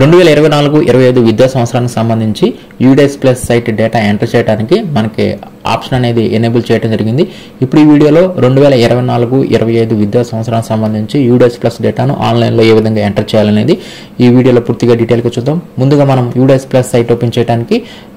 2024-25 విద్యా సంవత్సరానికి సంబంధించి UDISE plus site data enter చేయడానికి మనకి ఆప్షన్ అనేది ఎనేబుల్ చేయడం జరిగింది. ఇప్పుడు ఈ వీడియోలో 2024-25 విద్యా సంవత్సరానికి సంబంధించి యూడేస్ ప్లస్ డేటాను ఆన్లైన్లో ఏ విధంగా ఎంటర్ చేయాలనేది ఈ వీడియోలో పూర్తిగా డీటెయిల్గా చూద్దాం. ముందుగా మనం యూడేస్ ప్లస్ సైట్ ఓపెన్ చేయడానికి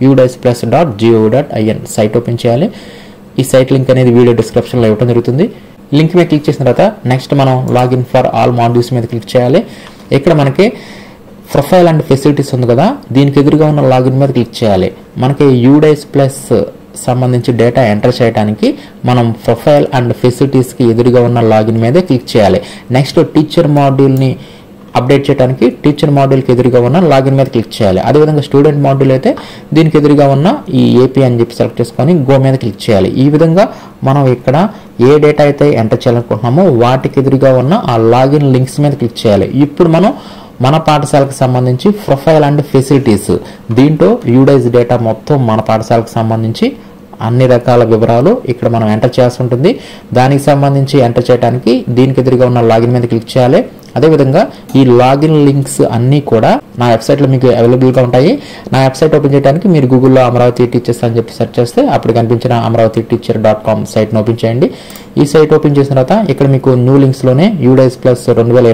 udasplus.gov.in సైట్ ఓపెన్ చేయాలి. ఈ సైట్ లింక్ అనేది వీడియో డిస్క్రిప్షన్లో ఇవ్వడం జరుగుతుంది. లింక్ మీద క్లిక్ చేసిన తర్వాత నెక్స్ట్ మనం లాగిన్ ఫర్ ఆల్ మాడ్యూల్స్ మీద క్లిక్ చేయాలి. ఇక్కడ మనకి ప్రొఫైల్ అండ్ ఫెసిలిటీస్ ఉంది కదా, దీనికి ఎదురుగా ఉన్న లాగిన్ మీద క్లిక్ చేయాలి. మనకి యూడేస్ ప్లస్ సంబంధించి డేటా ఎంటర్ చేయడానికి మనం ప్రొఫైల్ అండ్ ఫెసిలిటీస్కి ఎదురుగా ఉన్న లాగిన్ మీదే క్లిక్ చేయాలి. నెక్స్ట్ టీచర్ మాడ్యూల్ని అప్డేట్ చేయడానికి టీచర్ మాడ్యూల్కి ఎదురుగా ఉన్న లాగిన్ మీద క్లిక్ చేయాలి. అదేవిధంగా స్టూడెంట్ మాడ్యూల్ అయితే దీనికి ఎదురుగా ఉన్న ఈ ఏపీ అని చెప్పి సెలెక్ట్ చేసుకొని గో మీద క్లిక్ చేయాలి. ఈ విధంగా మనం ఇక్కడ ఏ డేటా అయితే ఎంటర్ చేయాలనుకుంటున్నామో వాటికి ఎదురుగా ఉన్న ఆ లాగిన్ లింక్స్ మీద క్లిక్ చేయాలి. ఇప్పుడు మనం మన పాఠశాలకు సంబంధించి ప్రొఫైల్ అండ్ ఫెసిలిటీస్ దీంట్లో యూడేస్ డేటా మొత్తం మన పాఠశాలకు సంబంధించి అన్ని రకాల వివరాలు ఇక్కడ మనం ఎంటర్ చేయాల్సి ఉంటుంది. దానికి సంబంధించి ఎంటర్ చేయడానికి దీనికి ఎదురుగా ఉన్న లాగిన్ మీద క్లిక్ చేయాలి. అదేవిధంగా ఈ లాగిన్ లింక్స్ అన్నీ కూడా నా వెబ్సైట్లో మీకు అవైలబుల్గా ఉంటాయి. నా వెబ్సైట్ ఓపెన్ చేయడానికి మీరు గూగుల్లో అమరావతి టీచర్స్ అని చెప్పి సెర్చ్ చేస్తే అప్పుడు కనిపించిన amravatiteacher.com సైట్ని ఓపెన్ చేయండి. ఈ సైట్ ఓపెన్ చేసిన తర్వాత ఇక్కడ మీకు న్యూ లింక్స్లోనే యూడేస్ ప్లస్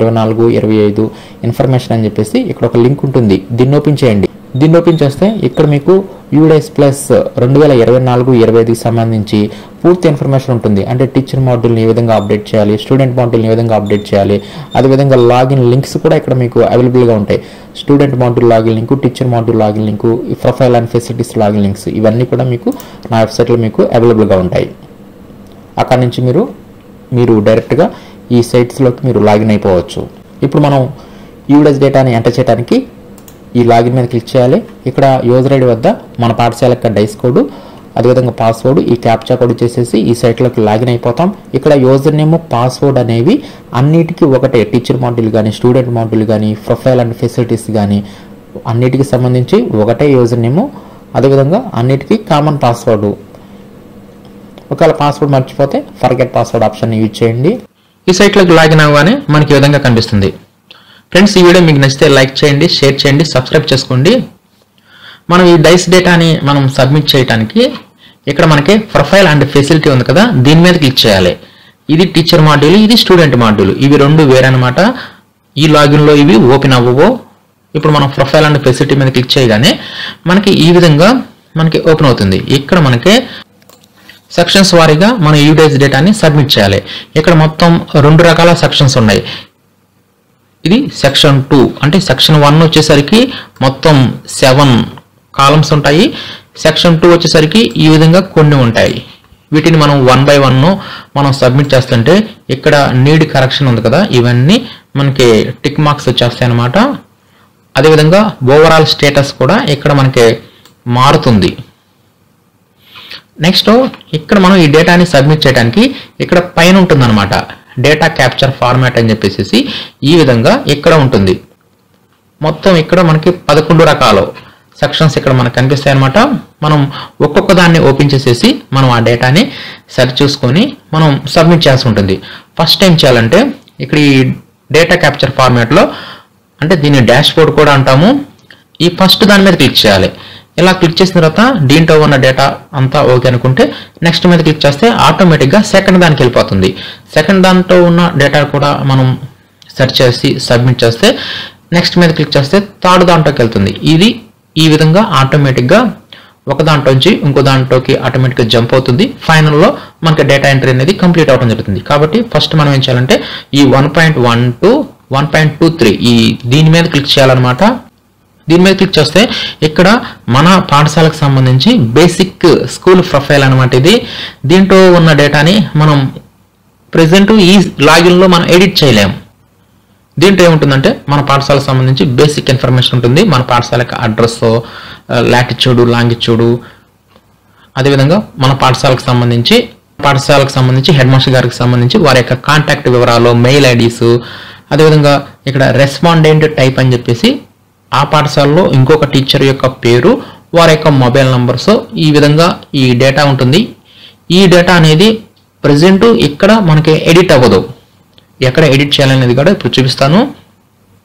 2024-25 ఇన్ఫర్మేషన్ అని చెప్పేసి ఇక్కడ ఒక లింక్ ఉంటుంది. దీన్ని ఓపెన్ చేయండి. దీన్ని ఓపెన్ చేస్తే ఇక్కడ మీకు యూడేస్ ప్లస్ 2024-25కి సంబంధించి పూర్తి ఇన్ఫర్మేషన్ ఉంటుంది. అంటే టీచర్ మాడ్యూల్ని ఏ విధంగా అప్డేట్ చేయాలి, స్టూడెంట్ మాడ్యూల్ని ఏ విధంగా అప్డేట్ చేయాలి, అదేవిధంగా లాగిన్ లింక్స్ కూడా ఇక్కడ మీకు అవైలబుల్గా ఉంటాయి. Student module login link, teacher module login link, profile and facilities login links ఇవన్నీ కూడా మీకు నా వెబ్సైట్లో మీకు అవైలబుల్గా ఉంటాయి. అక్కడ నుంచి మీరు డైరెక్ట్గా ఈ సైట్స్లోకి మీరు లాగిన్ అయిపోవచ్చు. ఇప్పుడు మనం యూడేస్ డేటాని ఎంటర్ చేయడానికి ఈ లాగిన్ మీద క్లిక్ చేయాలి. ఇక్కడ యూజర్ ఐడి వద్ద మన పాఠశాల యొక్క డైస్ కోడ్, అదేవిధంగా పాస్వర్డ్, ఈ క్యాప్చా కోడ్ చేసేసి ఈ సైట్లోకి లాగిన్ అయిపోతాం. ఇక్కడ యూజర్ నేమ్, పాస్వర్డ్ అనేవి అన్నిటికీ ఒకటే. టీచర్ మాడ్యూల్ కానీ, స్టూడెంట్ మాడ్యూల్ కానీ, ప్రొఫైల్ అండ్ ఫెసిలిటీస్ కానీ అన్నిటికీ సంబంధించి ఒకటే యూజర్ నేమ్, అదేవిధంగా అన్నిటికీ కామన్ పాస్వర్డ్. ఒకవేళ పాస్వర్డ్ మర్చిపోతే ఫర్గెట్ పాస్వర్డ్ ఆప్షన్ యూజ్ చేయండి. ఈ సైట్లోకి లాగిన్ అవ్వగానే మనకి ఈ విధంగా కనిపిస్తుంది. ఫ్రెండ్స్, ఈ వీడియో మీకు నచ్చితే లైక్ చేయండి, షేర్ చేయండి, సబ్స్క్రైబ్ చేసుకోండి. మనం ఈ డైస్ డేటాని మనం సబ్మిట్ చేయడానికి ఇక్కడ మనకి ప్రొఫైల్ అండ్ ఫెసిలిటీ ఉంది కదా, దీని మీద క్లిక్ చేయాలి. ఇది టీచర్ మాడ్యూల్, ఇది స్టూడెంట్ మాడ్యూల్, ఇవి రెండు వేరనమాట. ఈ లాగిన్లో ఇవి ఓపెన్ అవ్వవు. ఇప్పుడు మనం ప్రొఫైల్ అండ్ ఫెసిలిటీ మీద క్లిక్ చేయగానే మనకి ఈ విధంగా మనకి ఓపెన్ అవుతుంది. ఇక్కడ మనకి సెక్షన్స్ వారీగా మనం యూడేస్ డేటాని సబ్మిట్ చేయాలి. ఇక్కడ మొత్తం 2 రకాల సెక్షన్స్ ఉన్నాయి. ఇది సెక్షన్ 2, అంటే సెక్షన్ 1 వచ్చేసరికి మొత్తం 7 కాలమ్స్ ఉంటాయి. సెక్షన్ 2 వచ్చేసరికి ఈ విధంగా కొన్ని ఉంటాయి. వీటిని మనం 1 by 1 మనం సబ్మిట్ చేస్తుంటే ఇక్కడ నీడ్ కరెక్షన్ ఉంది కదా, ఇవన్నీ మనకి టిక్ మార్క్స్ వచ్చేస్తాయి అన్నమాట. అదేవిధంగా ఓవరాల్ స్టేటస్ కూడా ఇక్కడ మనకి మారుతుంది. నెక్స్ట్ ఇక్కడ మనం ఈ డేటాని సబ్మిట్ చేయడానికి ఇక్కడ పైన ఉంటుందన్నమాట డేటా క్యాప్చర్ ఫార్మాట్ అని చెప్పేసి ఈ విధంగా ఇక్కడ ఉంటుంది. మొత్తం ఇక్కడ మనకి 11 రకాల సెక్షన్స్ ఇక్కడ మనకు కనిపిస్తాయి అనమాట. మనం ఒక్కొక్క దాన్ని ఓపెన్ చేసేసి మనం ఆ డేటాని సెర్చ్ చేసుకొని మనం సబ్మిట్ చేయాల్సి ఉంటుంది. ఫస్ట్ ఏం చేయాలంటే ఇక్కడ ఈ డేటా క్యాప్చర్ ఫార్మాట్లో, అంటే దీన్ని డాష్ బోర్డ్ కూడా అంటాము, ఈ ఫస్ట్ దాని మీద క్లిక్ చేయాలి. ఇలా క్లిక్ చేసిన తర్వాత దీంట్లో ఉన్న డేటా అంతా ఓకే అనుకుంటే నెక్స్ట్ మీద క్లిక్ చేస్తే ఆటోమేటిక్గా సెకండ్ దానికి వెళ్ళిపోతుంది. సెకండ్ దాంట్లో ఉన్న డేటా కూడా మనం సెర్చ్ చేసి సబ్మిట్ చేస్తే నెక్స్ట్ మీద క్లిక్ చేస్తే థర్డ్ దాంట్లోకి వెళ్తుంది. ఇది ఈ విధంగా ఆటోమేటిక్గా ఒక దాంట్లో నుంచి ఇంకో దాంట్లోకి ఆటోమేటిక్గా జంప్ అవుతుంది. ఫైనల్లో మనకి డేటా ఎంట్రీ అనేది కంప్లీట్ అవడం జరుగుతుంది. కాబట్టి ఫస్ట్ మనం ఏం చేయాలంటే ఈ 1.1 1.23 దీని మీద క్లిక్ చేయాలన్నమాట. దీని మీద క్లిక్ చేస్తే ఇక్కడ మన పాఠశాలకు సంబంధించి బేసిక్ స్కూల్ ప్రొఫైల్ అనమాట. ఇది దీంట్లో ఉన్న డేటాని మనం ప్రెసెంట్ ఈ లాగిన్లో మనం ఎడిట్ చేయలేము. దీంట్లో ఏముంటుందంటే మన పాఠశాలకు సంబంధించి బేసిక్ ఇన్ఫర్మేషన్ ఉంటుంది. మన పాఠశాలకు అడ్రస్, లాటిట్యూడ్, లాంగిట్యూడ్, అదేవిధంగా మన పాఠశాలకు సంబంధించి హెడ్ మాస్టర్ గారికి సంబంధించి వారి యొక్క కాంటాక్ట్ వివరాలు, మెయిల్ ఐడీస్, అదేవిధంగా ఇక్కడ రెస్పాండెంట్ టైప్ అని చెప్పేసి ఆ పాఠశాలలో ఇంకొక టీచర్ యొక్క పేరు, వారి యొక్క మొబైల్ నంబర్స్, ఈ విధంగా ఈ డేటా ఉంటుంది. ఈ డేటా అనేది ప్రెజెంట్ ఇక్కడ మనకి ఎడిట్ అవ్వదు. ఎక్కడ ఎడిట్ చేయాలనేది కూడా ఇప్పుడు చూపిస్తాను.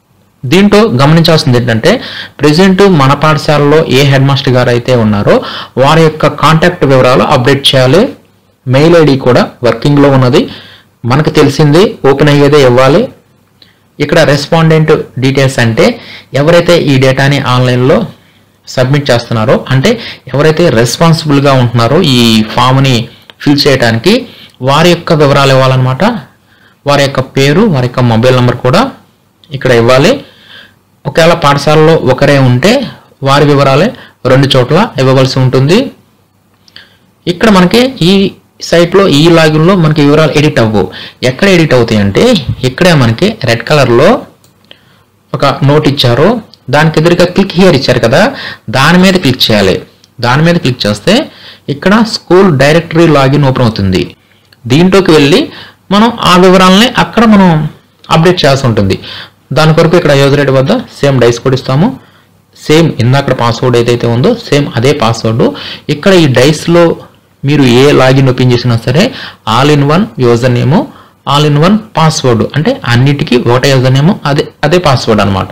దీంట్లో గమనించాల్సింది ఏంటంటే ప్రెసెంట్ మన పాఠశాలలో ఏ హెడ్ మాస్టర్ గారు అయితే ఉన్నారో వారి యొక్క కాంటాక్ట్ వివరాలు అప్డేట్ చేయాలి. మెయిల్ ఐడి కూడా వర్కింగ్లో ఉన్నది. మనకు తెలిసింది ఓపెన్ అయ్యేదే ఇవ్వాలి. ఇక్కడ రెస్పాండెంట్ డీటెయిల్స్ అంటే ఎవరైతే ఈ డేటాని ఆన్లైన్లో సబ్మిట్ చేస్తున్నారో, అంటే ఎవరైతే రెస్పాన్సిబుల్గా ఉంటున్నారో ఈ ఫామ్ని ఫిల్ చేయడానికి వారి యొక్క వివరాలు ఇవ్వాలన్నమాట. వారి యొక్క పేరు, వారి యొక్క మొబైల్ నెంబర్ కూడా ఇక్కడ ఇవ్వాలి. ఒకవేళ పాఠశాలలో ఒకరే ఉంటే వారి వివరాలే 2 చోట్ల ఇవ్వవలసి ఉంటుంది. ఇక్కడ మనకి ఈ సైట్లో ఈ లాగిన్లో మనకి వివరాలు ఎడిట్ అవ్వవు. ఎక్కడ ఎడిట్ అవుతాయి అంటే ఇక్కడే మనకి రెడ్ కలర్లో ఒక నోట్ ఇచ్చారు, దానికి ఎదురుగా క్లిక్ హియర్ ఇచ్చారు కదా, దాని మీద క్లిక్ చేయాలి. దాని మీద క్లిక్ చేస్తే ఇక్కడ స్కూల్ డైరెక్టరీ లాగిన్ ఓపెన్ అవుతుంది. దీంట్లోకి వెళ్ళి మనం ఆ వివరాలని అక్కడ మనం అప్డేట్ చేయాల్సి ఉంటుంది. దాని కొరకు ఇక్కడ యూజర్ ఐడి వద్ద సేమ్ డైస్ కోడ్ ఇస్తాము. సేమ్ ఇందాక పాస్వర్డ్ ఏదైతే ఉందో సేమ్ అదే పాస్వర్డ్ ఇక్కడ ఈ డైస్లో మీరు ఏ లాగిన్ ఓపెన్ చేసినా సరే all in one user name, all in one password, అంటే అన్నిటికీ ఒకటే యూజర్ నేమ్, అదే పాస్వర్డ్ అనమాట.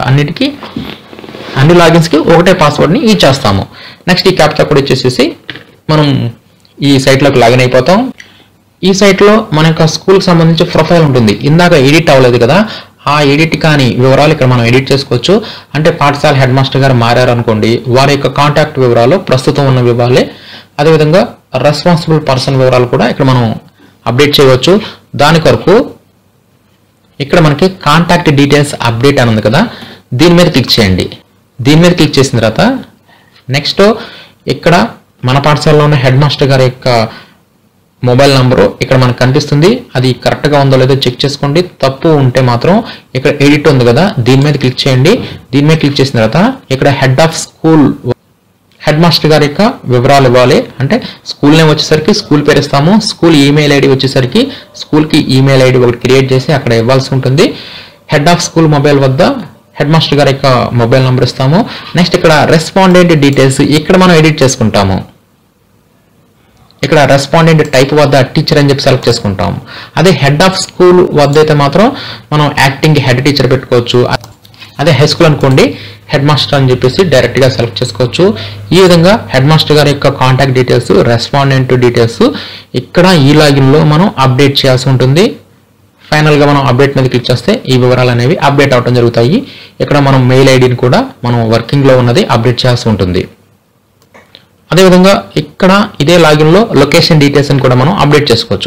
అన్ని లాగిన్స్కి ఒకటే పాస్వర్డ్ని ఇచ్చేస్తాము. నెక్స్ట్ ఈ క్యాప్చా కోడ్ ఇచ్చేసేసి మనం ఈ సైట్లోకి లాగిన్ అయిపోతాం. ఈ సైట్లో మన యొక్క స్కూల్కి సంబంధించి ప్రొఫైల్ ఉంటుంది. ఇందాక ఎడిట్ అవ్వలేదు కదా, ఆ ఎడిట్ కాని వివరాలు ఇక్కడ మనం ఎడిట్ చేసుకోవచ్చు. అంటే పాఠశాల హెడ్ మాస్టర్ గారు మారారు అనుకోండి, వారి యొక్క కాంటాక్ట్ వివరాలు ప్రస్తుతం ఉన్న వివరాలే. అదేవిధంగా రెస్పాన్సిబుల్ పర్సన్ వివరాలు కూడా ఇక్కడ మనం అప్డేట్ చేయవచ్చు. దాని కొరకు ఇక్కడ మనకి కాంటాక్ట్ డీటెయిల్స్ అప్డేట్ అని ఉంది కదా, దీని మీద క్లిక్ చేయండి. దీని మీద క్లిక్ చేసిన తర్వాత నెక్స్ట్ ఇక్కడ మన పాఠశాలలో ఉన్న హెడ్ మాస్టర్ గారి యొక్క మొబైల్ నంబరు ఇక్కడ మనకు కనిపిస్తుంది. అది కరెక్ట్గా ఉందో లేదో చెక్ చేసుకోండి. తప్పు ఉంటే మాత్రం ఇక్కడ ఎడిట్ ఉంది కదా, దీని మీద క్లిక్ చేయండి. దీని మీద క్లిక్ చేసిన తర్వాత ఇక్కడ head of school head master గారి యొక్క వివరాలు ఇవ్వాలి. అంటే స్కూల్ నేమ్ వచ్చేసరికి స్కూల్ పేరు ఇస్తాము. స్కూల్ ఈమెయిల్ ఐడి వచ్చేసరికి స్కూల్కి ఈమెయిల్ ఐడి ఒకటి క్రియేట్ చేసి అక్కడ ఇవ్వాల్సి ఉంటుంది. హెడ్ ఆఫ్ స్కూల్ మొబైల్ వద్ద హెడ్ మాస్టర్ గారి యొక్క మొబైల్ నెంబర్ ఇస్తాము. నెక్స్ట్ ఇక్కడ రెస్పాండెంట్ డీటెయిల్స్ ఇక్కడ మనం ఎడిట్ చేసుకుంటాము. ఇక్కడ రెస్పాండెంట్ టైప్ వద్ద టీచర్ అని చెప్పి సెలెక్ట్ చేసుకుంటాము. అదే హెడ్ ఆఫ్ స్కూల్ వద్ద అయితే మాత్రం మనం యాక్టింగ్ హెడ్ టీచర్ పెట్టుకోవచ్చు. అదే హై స్కూల్ అనుకోండి హెడ్ మాస్టర్ అని చెప్పేసి డైరెక్ట్గా సెలెక్ట్ చేసుకోవచ్చు. ఈ విధంగా హెడ్ మాస్టర్ గారి యొక్క కాంటాక్ట్ డీటెయిల్స్, రెస్పాండెంట్ డీటెయిల్స్ ఇక్కడ ఈ లాగిన్లో మనం అప్డేట్ చేయాల్సి ఉంటుంది. ఫైనల్గా మనం అప్డేట్ మీద క్లిక్ చేస్తే ఈ వివరాలు అనేవి అప్డేట్ అవడం జరుగుతాయి. ఇక్కడ మనం మెయిల్ ఐడిని కూడా మనం వర్కింగ్లో ఉన్నది అప్డేట్ చేయాల్సి ఉంటుంది. అదేవిధంగా ఇక్కడ ఇదే లాగిన్లో లొకేషన్ డీటెయిల్స్ అని కూడా మనం అప్డేట్ చేసుకోవచ్చు.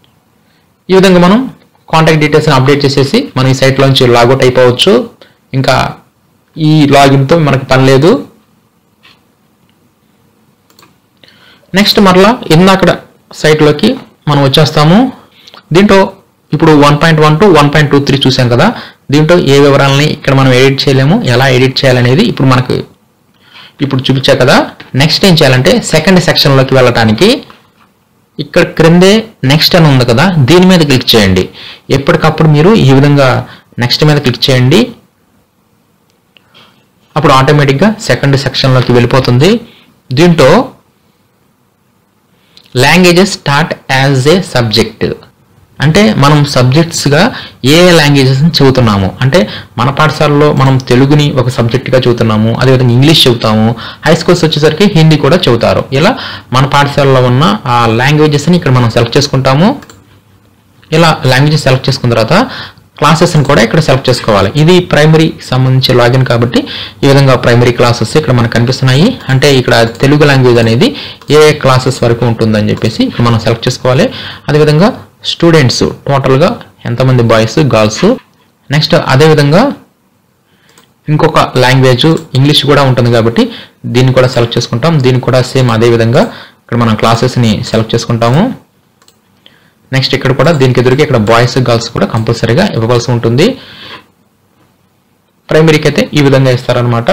ఈ విధంగా మనం కాంటాక్ట్ డీటెయిల్స్ని అప్డేట్ చేసేసి మనం ఈ సైట్లోంచి లాగౌట్ అయిపోవచ్చు. ఇంకా ఈ లాగిన్తో మనకు పని లేదు. నెక్స్ట్ మరలా ఇందాక సైట్లోకి మనం వచ్చేస్తాము. దీంట్లో ఇప్పుడు 1.1 to 1.23 చూసాం కదా, దీంట్లో ఏ వివరాలని ఇక్కడ మనం ఎడిట్ చేయలేము, ఎలా ఎడిట్ చేయాలనేది ఇప్పుడు చూపించా కదా. నెక్స్ట్ ఏం చేయాలంటే సెకండ్ సెక్షన్లోకి వెళ్ళటానికి ఇక్కడ క్రిందే నెక్స్ట్ అని ఉంది కదా, దీని మీద క్లిక్ చేయండి. ఎప్పటికప్పుడు మీరు ఈ విధంగా నెక్స్ట్ మీద క్లిక్ చేయండి. అప్పుడు ఆటోమేటిక్గా సెకండ్ సెక్షన్లోకి వెళ్ళిపోతుంది. దీంట్లో languages start as a subject, అంటే మనం సబ్జెక్ట్స్గా ఏ లాంగ్వేజెస్ని చదువుతున్నాము. అంటే మన పాఠశాలలో మనం తెలుగుని ఒక సబ్జెక్ట్గా చదువుతున్నాము, అదేవిధంగా ఇంగ్లీష్ చెబుతాము, హై స్కూల్స్ వచ్చేసరికి హిందీ కూడా చెబుతారు. ఇలా మన పాఠశాలలో ఉన్న ఆ లాంగ్వేజెస్ని ఇక్కడ మనం సెలెక్ట్ చేసుకుంటాము. ఇలా లాంగ్వేజెస్ సెలెక్ట్ చేసుకున్న తర్వాత క్లాసెస్ని కూడా ఇక్కడ సెలెక్ట్ చేసుకోవాలి. ఇది ప్రైమరీకి సంబంధించి లాగిన్ కాబట్టి ఈ విధంగా ప్రైమరీ క్లాసెస్ ఇక్కడ మనకు కనిపిస్తున్నాయి. అంటే ఇక్కడ తెలుగు లాంగ్వేజ్ అనేది ఏ క్లాసెస్ వరకు ఉంటుందని చెప్పేసి ఇక్కడ మనం సెలెక్ట్ చేసుకోవాలి. అదేవిధంగా స్టూడెంట్స్ టోటల్గా ఎంతమంది బాయ్స్ గర్ల్స్. నెక్స్ట్ అదేవిధంగా ఇంకొక లాంగ్వేజ్ ఇంగ్లీష్ కూడా ఉంటుంది కాబట్టి దీన్ని కూడా సెలెక్ట్ చేసుకుంటాం. దీన్ని కూడా సేమ్ అదేవిధంగా ఇక్కడ మనం క్లాసెస్ని సెలెక్ట్ చేసుకుంటాము. నెక్స్ట్ ఇక్కడ కూడా దీనికి ఎదురుగా ఇక్కడ బాయ్స్ గర్ల్స్ కూడా కంపల్సరీగా ఇవ్వవలసి ఉంటుంది. ప్రైమరీకి అయితే ఈ విధంగా ఇస్తారనమాట.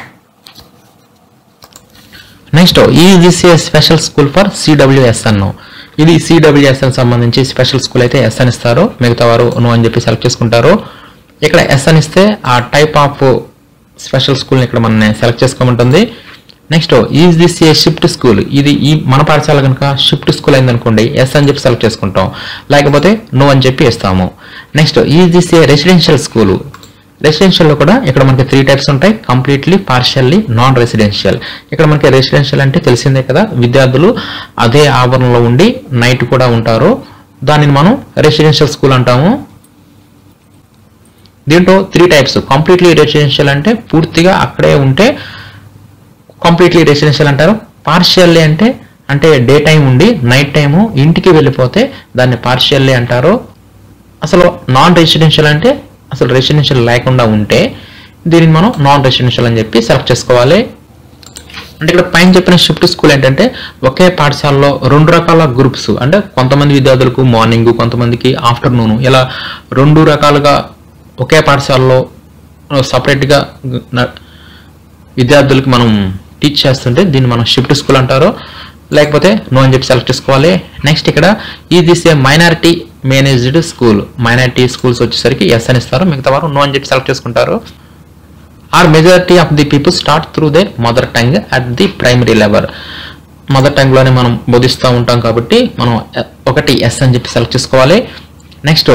నెక్స్ట్ ఈజీసీఏ స్పెషల్ స్కూల్ ఫర్ సిడబ్ల్యూఎస్ఎన్, ఇది సిడబ్ల్యూఎస్ఎన్ సంబంధించి స్పెషల్ స్కూల్ అయితే ఎస్ఎన్ ఇస్తారు, మిగతా వారు నో అని చెప్పి సెలెక్ట్ చేసుకుంటారు. ఇక్కడ ఎస్ఎన్ ఇస్తే ఆ టైప్ ఆఫ్ స్పెషల్ స్కూల్ని ఇక్కడ మనం సెలెక్ట్ చేసుకోమంటుంది. Next is this a shift school, ఇది ఈ మన పాఠశాల కనుక షిఫ్ట్ స్కూల్ అయిందనుకోండి ఎస్ అని చెప్పి సెలెక్ట్ చేసుకుంటాం, లేకపోతే నో అని చెప్పి ఇస్తాము. Next is this a residential school, రెసిడెన్షియల్లో కూడా ఇక్కడ మనకి 3 టైప్స్ ఉంటాయి, కంప్లీట్లీ, పార్షియల్లీ, నాన్ రెసిడెన్షియల్. ఇక్కడ మనకి రెసిడెన్షియల్ అంటే తెలిసిందే కదా, విద్యార్థులు అదే ఆవరణలో ఉండి నైట్ కూడా ఉంటారు, దానిని మనం రెసిడెన్షియల్ స్కూల్ అంటాము. దీంట్లో 3 టైప్స్. కంప్లీట్లీ రెసిడెన్షియల్ అంటే పూర్తిగా అక్కడే ఉంటే కంప్లీట్లీ రెసిడెన్షియల్ అంటారు. పార్షియల్లీ అంటే డే టైం ఉండి నైట్ టైము ఇంటికి వెళ్ళిపోతే దాన్ని పార్షియల్లీ అంటారు. అసలు నాన్ రెసిడెన్షియల్ అంటే అసలు రెసిడెన్షియల్ లేకుండా ఉంటే దీనిని మనం నాన్ రెసిడెన్షియల్ అని చెప్పి సెలెక్ట్ చేసుకోవాలి. అంటే ఇక్కడ పైన చెప్పిన షిఫ్ట్ స్కూల్ ఏంటంటే ఒకే పాఠశాలలో 2 రకాల గ్రూప్స్, అంటే కొంతమంది విద్యార్థులకు మార్నింగ్, కొంతమందికి ఆఫ్టర్నూన్, ఇలా 2 రకాలుగా ఒకే పాఠశాలలో సపరేట్గా విద్యార్థులకి మనం టీచ్ చేస్తుంటే దీన్ని మనం షిఫ్ట్ స్కూల్ అంటారు. లేకపోతే నో అని చెప్పి సెలెక్ట్ చేసుకోవాలి. నెక్స్ట్ ఇక్కడ ఈ this a minority managed school, minority schools వచ్చేసరికి ఎస్ అని ఇస్తారు, మిగతా వారు నో అని చెప్పి సెలెక్ట్ చేసుకుంటారు. Are majority of the people start through their mother tongue at the primary level. Mother టంగ్లోనే మనం బోధిస్తూ ఉంటాం కాబట్టి మనం ఒకటి ఎస్ అని చెప్పి సెలెక్ట్ చేసుకోవాలి. Next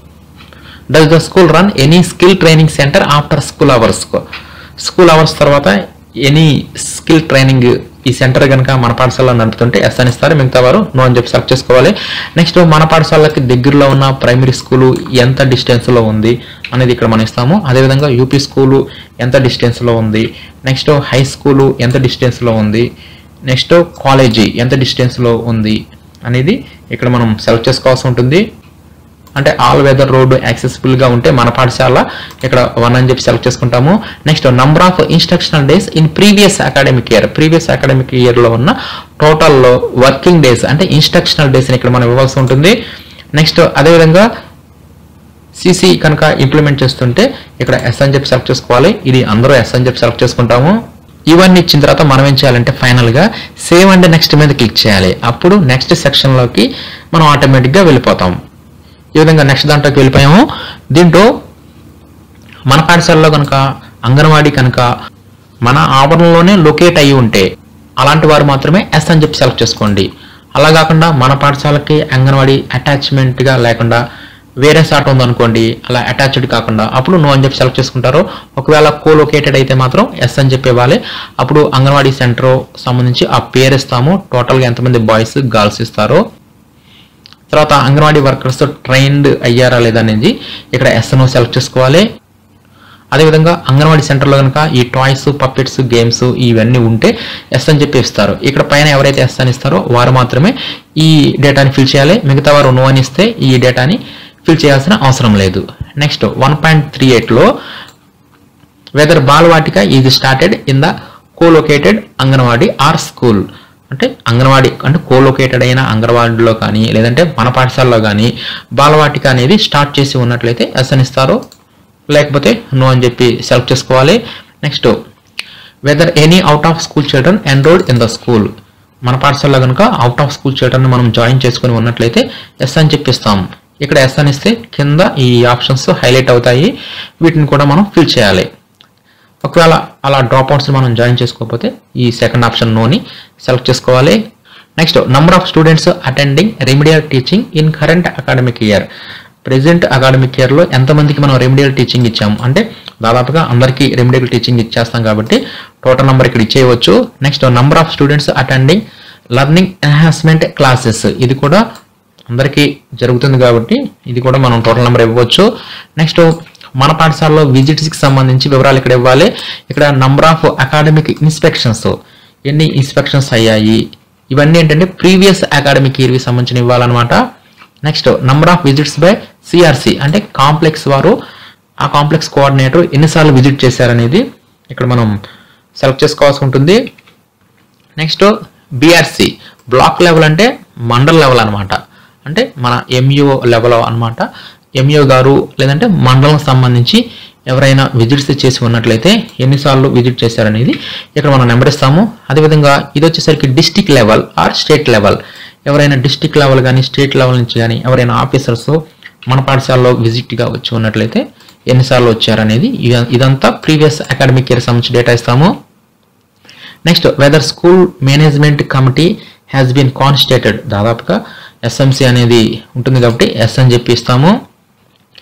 does the school run any skill training centre after school hours. School hours తర్వాత ఎనీ స్కిల్ ట్రైనింగ్ ఈ సెంటర్ కనుక మన పాఠశాలలో నడుపుతుంటే ఎస్ అని ఇస్తారు, మిగతా వారు నో అని చెప్పి సెలెక్ట్ చేసుకోవాలి. నెక్స్ట్ మన పాఠశాలకి దగ్గరలో ఉన్న ప్రైమరీ స్కూలు ఎంత డిస్టెన్స్లో ఉంది అనేది ఇక్కడ మనం ఇస్తాము. అదేవిధంగా యూపీ స్కూలు ఎంత డిస్టెన్స్లో ఉంది, నెక్స్ట్ హై స్కూలు ఎంత డిస్టెన్స్లో ఉంది, నెక్స్ట్ కాలేజీ ఎంత డిస్టెన్స్లో ఉంది అనేది ఇక్కడ మనం సెలెక్ట్ చేసుకోవాల్సి ఉంటుంది. అంటే ఆల్ వెదర్ రోడ్ యాక్సెసిబుల్ గా ఉంటే మన పాఠశాల ఇక్కడ 1 అని చెప్పి సెలెక్ట్ చేసుకుంటాము. Next number of instructional days in previous academic year, previous academic year లో ఉన్న టోటల్ వర్కింగ్ డేస్ అంటే ఇన్స్ట్రక్షనల్ డేస్ ఇక్కడ మనం ఇవ్వాల్సి ఉంటుంది. నెక్స్ట్ అదేవిధంగా సిసి కనుక ఇంప్లిమెంట్ చేస్తుంటే ఇక్కడ ఎస్ అని చెప్పి సెలెక్ట్ చేసుకోవాలి. ఇది అందరూ ఎస్ అని చెప్పి సెలెక్ట్ చేసుకుంటాము. ఇవన్నీ ఇచ్చిన తర్వాత మనం ఏం చేయాలంటే ఫైనల్ గా సేవ్ అండ్ నెక్స్ట్ మీద క్లిక్ చేయాలి. అప్పుడు నెక్స్ట్ సెక్షన్ లోకి మనం ఆటోమేటిక్ గా వెళ్ళిపోతాం. ఈ విధంగా నెక్స్ట్ దాంట్లోకి వెళ్ళిపోయాము. దీంట్లో మన పాఠశాలలో కనుక అంగన్వాడీ కనుక మన ఆవరణలోనే లొకేట్ అయ్యి ఉంటే అలాంటి వారు మాత్రమే ఎస్ అని చెప్పి సెలెక్ట్ చేసుకోండి. అలా కాకుండా మన పాఠశాలకి అంగన్వాడీ అటాచ్మెంట్గా లేకుండా వేరే సాట్ ఉందనుకోండి, అలా అటాచ్డ్ కాకుండా అప్పుడు నో అని చెప్పి సెలెక్ట్ చేసుకుంటారు. ఒకవేళ కో లొకేటెడ్ అయితే మాత్రం ఎస్ అని చెప్పి ఇవ్వాలి. అప్పుడు అంగన్వాడీ సెంటర్ సంబంధించి ఆ పేరు ఇస్తాము, టోటల్గా ఎంతమంది బాయ్స్ గర్ల్స్ ఇస్తారో, తర్వాత అంగన్వాడీ వర్కర్స్ ట్రైన్డ్ అయ్యారా లేదా అనేది ఇక్కడ ఎస్ నో సెలెక్ట్ చేసుకోవాలి. అదేవిధంగా అంగన్వాడీ సెంటర్లో కనుక ఈ టాయ్స్, పప్పెట్స్, గేమ్స్ ఇవన్నీ ఉంటే ఎస్ అని చెప్పి ఇస్తారు. ఇక్కడ పైన ఎవరైతే ఎస్ అని ఇస్తారో వారు మాత్రమే ఈ డేటాని ఫిల్ చేయాలి, మిగతా వారు నో అని ఇస్తే ఈ డేటాని ఫిల్ చేయాల్సిన అవసరం లేదు. నెక్స్ట్ 1.38లో whether Balvatika is started in the colocated anganwadi or school. అంటే అంగన్వాడీ అంటే కోలొకేటెడ్ అయిన అంగన్వాడీలో కానీ లేదంటే మన పాఠశాలలో కానీ బాలవాటిక అనేది స్టార్ట్ చేసి ఉన్నట్లయితే ఎస్ అని ఇస్తారు, లేకపోతే నో అని చెప్పి సెలెక్ట్ చేసుకోవాలి. Next whether any out of school children enrolled in the school. మన పాఠశాలలో కనుక అవుట్ ఆఫ్ స్కూల్ చిల్డ్రన్ మనం జాయిన్ చేసుకుని ఉన్నట్లయితే ఎస్ అని చెప్పిస్తాం. ఇక్కడ ఎస్ అని ఇస్తే కింద ఈ ఆప్షన్స్ హైలైట్ అవుతాయి, వీటిని కూడా మనం ఫిల్ చేయాలి. ఒకవేళ అలా డ్రాప్ అవుట్స్ మనం జాయిన్ చేసుకోకపోతే ఈ సెకండ్ ఆప్షన్ నోని సెలెక్ట్ చేసుకోవాలి. Next number of students attending remedial teaching in current academic year. Present academic ఇయర్లో ఎంతమందికి మనం రెమిడియల్ టీచింగ్ ఇచ్చాము అంటే దాదాపుగా అందరికీ రెమిడియల్ టీచింగ్ ఇచ్చేస్తాం కాబట్టి టోటల్ నెంబర్ ఇక్కడ ఇచ్చేయవచ్చు. Next number of students attending learning enhancement classes, ఇది కూడా అందరికీ జరుగుతుంది కాబట్టి ఇది కూడా మనం టోటల్ నెంబర్ ఇవ్వచ్చు. నెక్స్ట్ మన పాఠశాలలో విజిట్స్కి సంబంధించి వివరాలు ఇక్కడ ఇవ్వాలి. ఇక్కడ నంబర్ ఆఫ్ అకాడమిక్ ఇన్స్పెక్షన్స్, ఎన్ని ఇన్స్పెక్షన్స్ అయ్యాయి, ఇవన్నీ ఏంటంటే ప్రీవియస్ అకాడమిక్ ఇయర్కి సంబంధించిన ఇవ్వాలన్నమాట. Next number of visits by CRC అంటే కాంప్లెక్స్ వారు ఆ కాంప్లెక్స్ కోఆర్డినేటర్ ఎన్నిసార్లు విజిట్ చేశారనేది ఇక్కడ మనం సెలెక్ట్ చేసుకోవాల్సి ఉంటుంది. నెక్స్ట్ బిఆర్సి బ్లాక్ లెవెల్ అంటే మండల్ లెవెల్ అనమాట, అంటే మన ఎంఈఓ లెవెల్ అనమాట. ఎంఈఓ గారు లేదంటే మండలం సంబంధించి ఎవరైనా విజిట్స్ చేసి ఉన్నట్లయితే ఎన్నిసార్లు విజిట్ చేశారనేది ఇక్కడ మనం నెంబర్ ఇస్తాము. అదేవిధంగా ఇది వచ్చేసరికి district level or state level, ఎవరైనా డిస్టిక్ లెవెల్ కానీ స్టేట్ లెవెల్ నుంచి కానీ ఎవరైనా ఆఫీసర్స్ మన పాఠశాలలో విజిట్గా వచ్చి ఉన్నట్లయితే ఎన్నిసార్లు వచ్చారనేది ఇదంతా ప్రీవియస్ అకాడమిక్ ఇయర్ సంబంధించి డేటా ఇస్తాము. Next whether school management committee has been constituted, దాదాపుగా ఎస్ఎంసి అనేది ఉంటుంది కాబట్టి ఎస్ అని చెప్పి ఇస్తాము.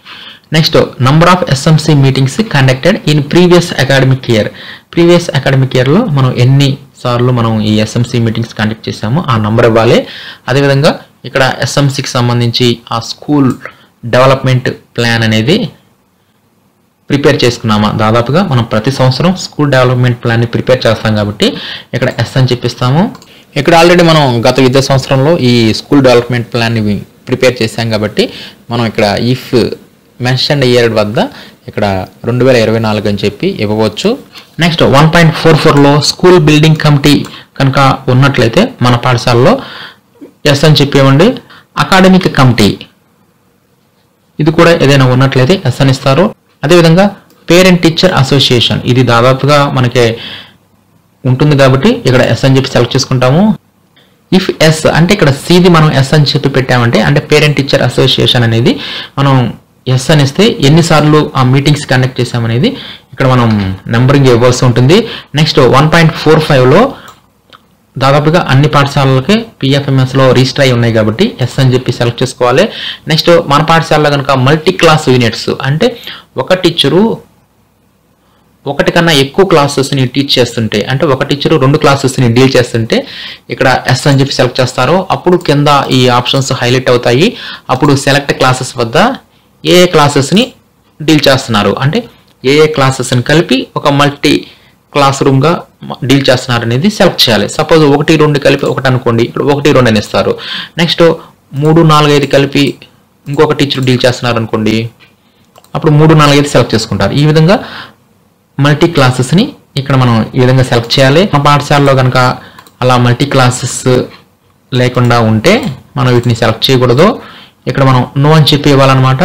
Next number of SMC meetings conducted in previous academic year. Previous academic ఇయర్లో మనం ఎన్ని సార్లు మనం ఈ ఎస్ఎంసి మీటింగ్స్ కండక్ట్ చేసామో ఆ నంబర్ ఇవ్వాలి. అదేవిధంగా ఇక్కడ ఎస్ఎంసికి సంబంధించి ఆ స్కూల్ డెవలప్మెంట్ ప్లాన్ అనేది ప్రిపేర్ చేసుకున్నామా. దాదాపుగా మనం ప్రతి సంవత్సరం స్కూల్ డెవలప్మెంట్ ప్లాన్ని ప్రిపేర్ చేస్తాం కాబట్టి ఇక్కడ ఎస్ అని చెప్పిస్తాము. ఇక్కడ ఆల్రెడీ మనం గత విద్యా సంవత్సరంలో ఈ స్కూల్ డెవలప్మెంట్ ప్లాన్ని ప్రిపేర్ చేశాం కాబట్టి మనం ఇక్కడ ఇఫ్ మెన్షన్డ్ ఇయర్ వద్ద ఇక్కడ 2024 అని చెప్పి ఇవ్వవచ్చు. నెక్స్ట్ 1.44లో స్కూల్ బిల్డింగ్ కమిటీ కనుక ఉన్నట్లయితే మన పాఠశాలలో ఎస్ అని చెప్పేవండి. అకాడమిక్ కమిటీ ఇది కూడా ఏదైనా ఉన్నట్లయితే ఎస్ అని ఇస్తారు. అదేవిధంగా పేరెంట్ టీచర్ అసోసియేషన్ ఇది దాదాపుగా మనకి ఉంటుంది కాబట్టి ఇక్కడ ఎస్ అని చెప్పి సెలెక్ట్ చేసుకుంటాము. ఇఫ్ ఎస్ అంటే ఇక్కడ సిది మనం ఎస్ అని చెప్పి పెట్టామంటే అంటే పేరెంట్ టీచర్ అసోసియేషన్ అనేది మనం ఎస్ అని ఇస్తే ఎన్నిసార్లు ఆ మీటింగ్స్ కండక్ట్ చేసామనేది ఇక్కడ మనం నెంబరింగ్ ఇవ్వాల్సి ఉంటుంది. నెక్స్ట్ 1.45లో దాదాపుగా అన్ని పాఠశాలలకి పిఎఫ్ఎంఎస్లో రిజిస్టర్ అయి ఉన్నాయి కాబట్టి ఎస్ అని చెప్పి సెలెక్ట్ చేసుకోవాలి. నెక్స్ట్ మన పాఠశాలలో కనుక మల్టీ క్లాస్ యూనిట్స్ అంటే ఒక టీచరు ఒకటి కన్నా ఎక్కువ క్లాసెస్ని టీచ్ చేస్తుంటే అంటే ఒక టీచరు 2 క్లాసెస్ని డీల్ చేస్తుంటే ఇక్కడ ఎస్ అని చెప్పి సెలెక్ట్ చేస్తారు. అప్పుడు కింద ఈ ఆప్షన్స్ హైలైట్ అవుతాయి. అప్పుడు సెలెక్ట్ క్లాసెస్ వద్ద ఏ క్లాసెస్ని డీల్ చేస్తున్నారు అంటే ఏ క్లాసెస్ని కలిపి ఒక మల్టీ క్లాస్ రూమ్గా డీల్ చేస్తున్నారు అనేది సెలెక్ట్ చేయాలి. సపోజ్ 1, 2 కలిపి ఒకటి అనుకోండి, ఇక్కడ 1, 2 అని ఇస్తారు. నెక్స్ట్ 3, 4, 5 కలిపి ఇంకొక టీచర్ డీల్ చేస్తున్నారు అనుకోండి, అప్పుడు 3, 4, 5 సెలెక్ట్ చేసుకుంటారు. ఈ విధంగా మల్టీ క్లాసెస్ని ఇక్కడ మనం ఈ విధంగా సెలెక్ట్ చేయాలి. మా పాఠశాలలో కనుక అలా మల్టీ క్లాసెస్ లేకుండా ఉంటే మనం వీటిని సెలెక్ట్ చేయకూడదు. ఇక్కడ మనం నో అని చెప్పి ఇవ్వాలన్నమాట.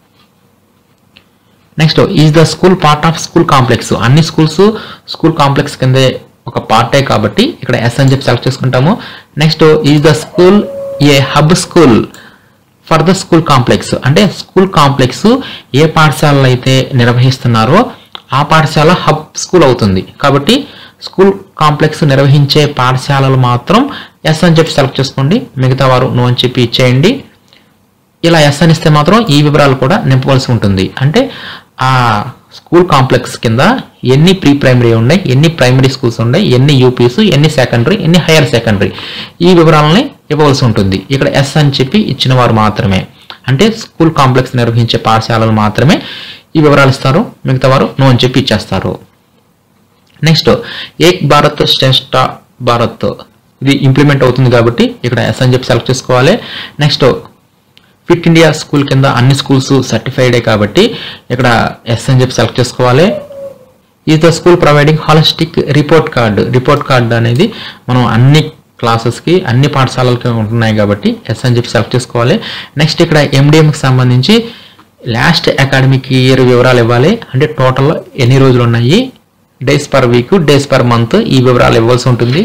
Next is the school part of school complex. అన్ని స్కూల్స్ స్కూల్ కాంప్లెక్స్ కిందే ఒక పార్టే కాబట్టి ఇక్కడ ఎస్ అని చెప్పి సెలెక్ట్ చేసుకుంటాము. Next is the school a hub school for the school complex అంటే స్కూల్ కాంప్లెక్స్ ఏ పాఠశాలలో అయితే నిర్వహిస్తున్నారో ఆ పాఠశాల హబ్ స్కూల్ అవుతుంది. కాబట్టి స్కూల్ కాంప్లెక్స్ నిర్వహించే పాఠశాలలు మాత్రం ఎస్ అని చెప్పి సెలెక్ట్ చేసుకోండి. మిగతా వారు నో అని చెప్పి ఇచ్చేయండి. ఇలా ఎస్ అని ఇస్తే మాత్రం ఈ వివరాలు కూడా నింపవలసి ఉంటుంది. అంటే ఆ స్కూల్ కాంప్లెక్స్ కింద ఎన్ని ప్రీ ప్రైమరీ ఉన్నాయి, ఎన్ని ప్రైమరీ స్కూల్స్ ఉన్నాయి, ఎన్ని యూపీస్, ఎన్ని సెకండరీ, ఎన్ని హైయర్ సెకండరీ, ఈ వివరాలని ఇవ్వవలసి ఉంటుంది. ఇక్కడ ఎస్ అని చెప్పి ఇచ్చిన వారు మాత్రమే అంటే స్కూల్ కాంప్లెక్స్ నిర్వహించే పాఠశాలలు మాత్రమే ఈ వివరాలు ఇస్తారు. మిగతా వారు నో అని చెప్పి ఇచ్చేస్తారు. నెక్స్ట్ ఏక్ భారత్ శ్రేష్ఠ భారత్ ఇది ఇంప్లిమెంట్ అవుతుంది కాబట్టి ఇక్కడ ఎస్ అని చెప్పి సెలెక్ట్ చేసుకోవాలి. నెక్స్ట్ ఫిట్ ఇండియా స్కూల్ కింద అన్ని స్కూల్స్ సర్టిఫైడే కాబట్టి ఇక్కడ ఎస్ అని చెప్పి సెలెక్ట్ చేసుకోవాలి. Is the school providing holistic report card అనేది మనం అన్ని క్లాసెస్కి అన్ని పాఠశాలలకి ఉంటున్నాయి కాబట్టి ఎస్ అని చెప్పి సెలెక్ట్ చేసుకోవాలి. నెక్స్ట్ ఇక్కడ ఎండిఎంకి సంబంధించి లాస్ట్ అకాడమిక్ ఇయర్ వివరాలు ఇవ్వాలి. అంటే టోటల్ ఎన్ని రోజులు ఉన్నాయి, days per week, days per month, ఈ వివరాలు ఇవ్వాల్సి ఉంటుంది.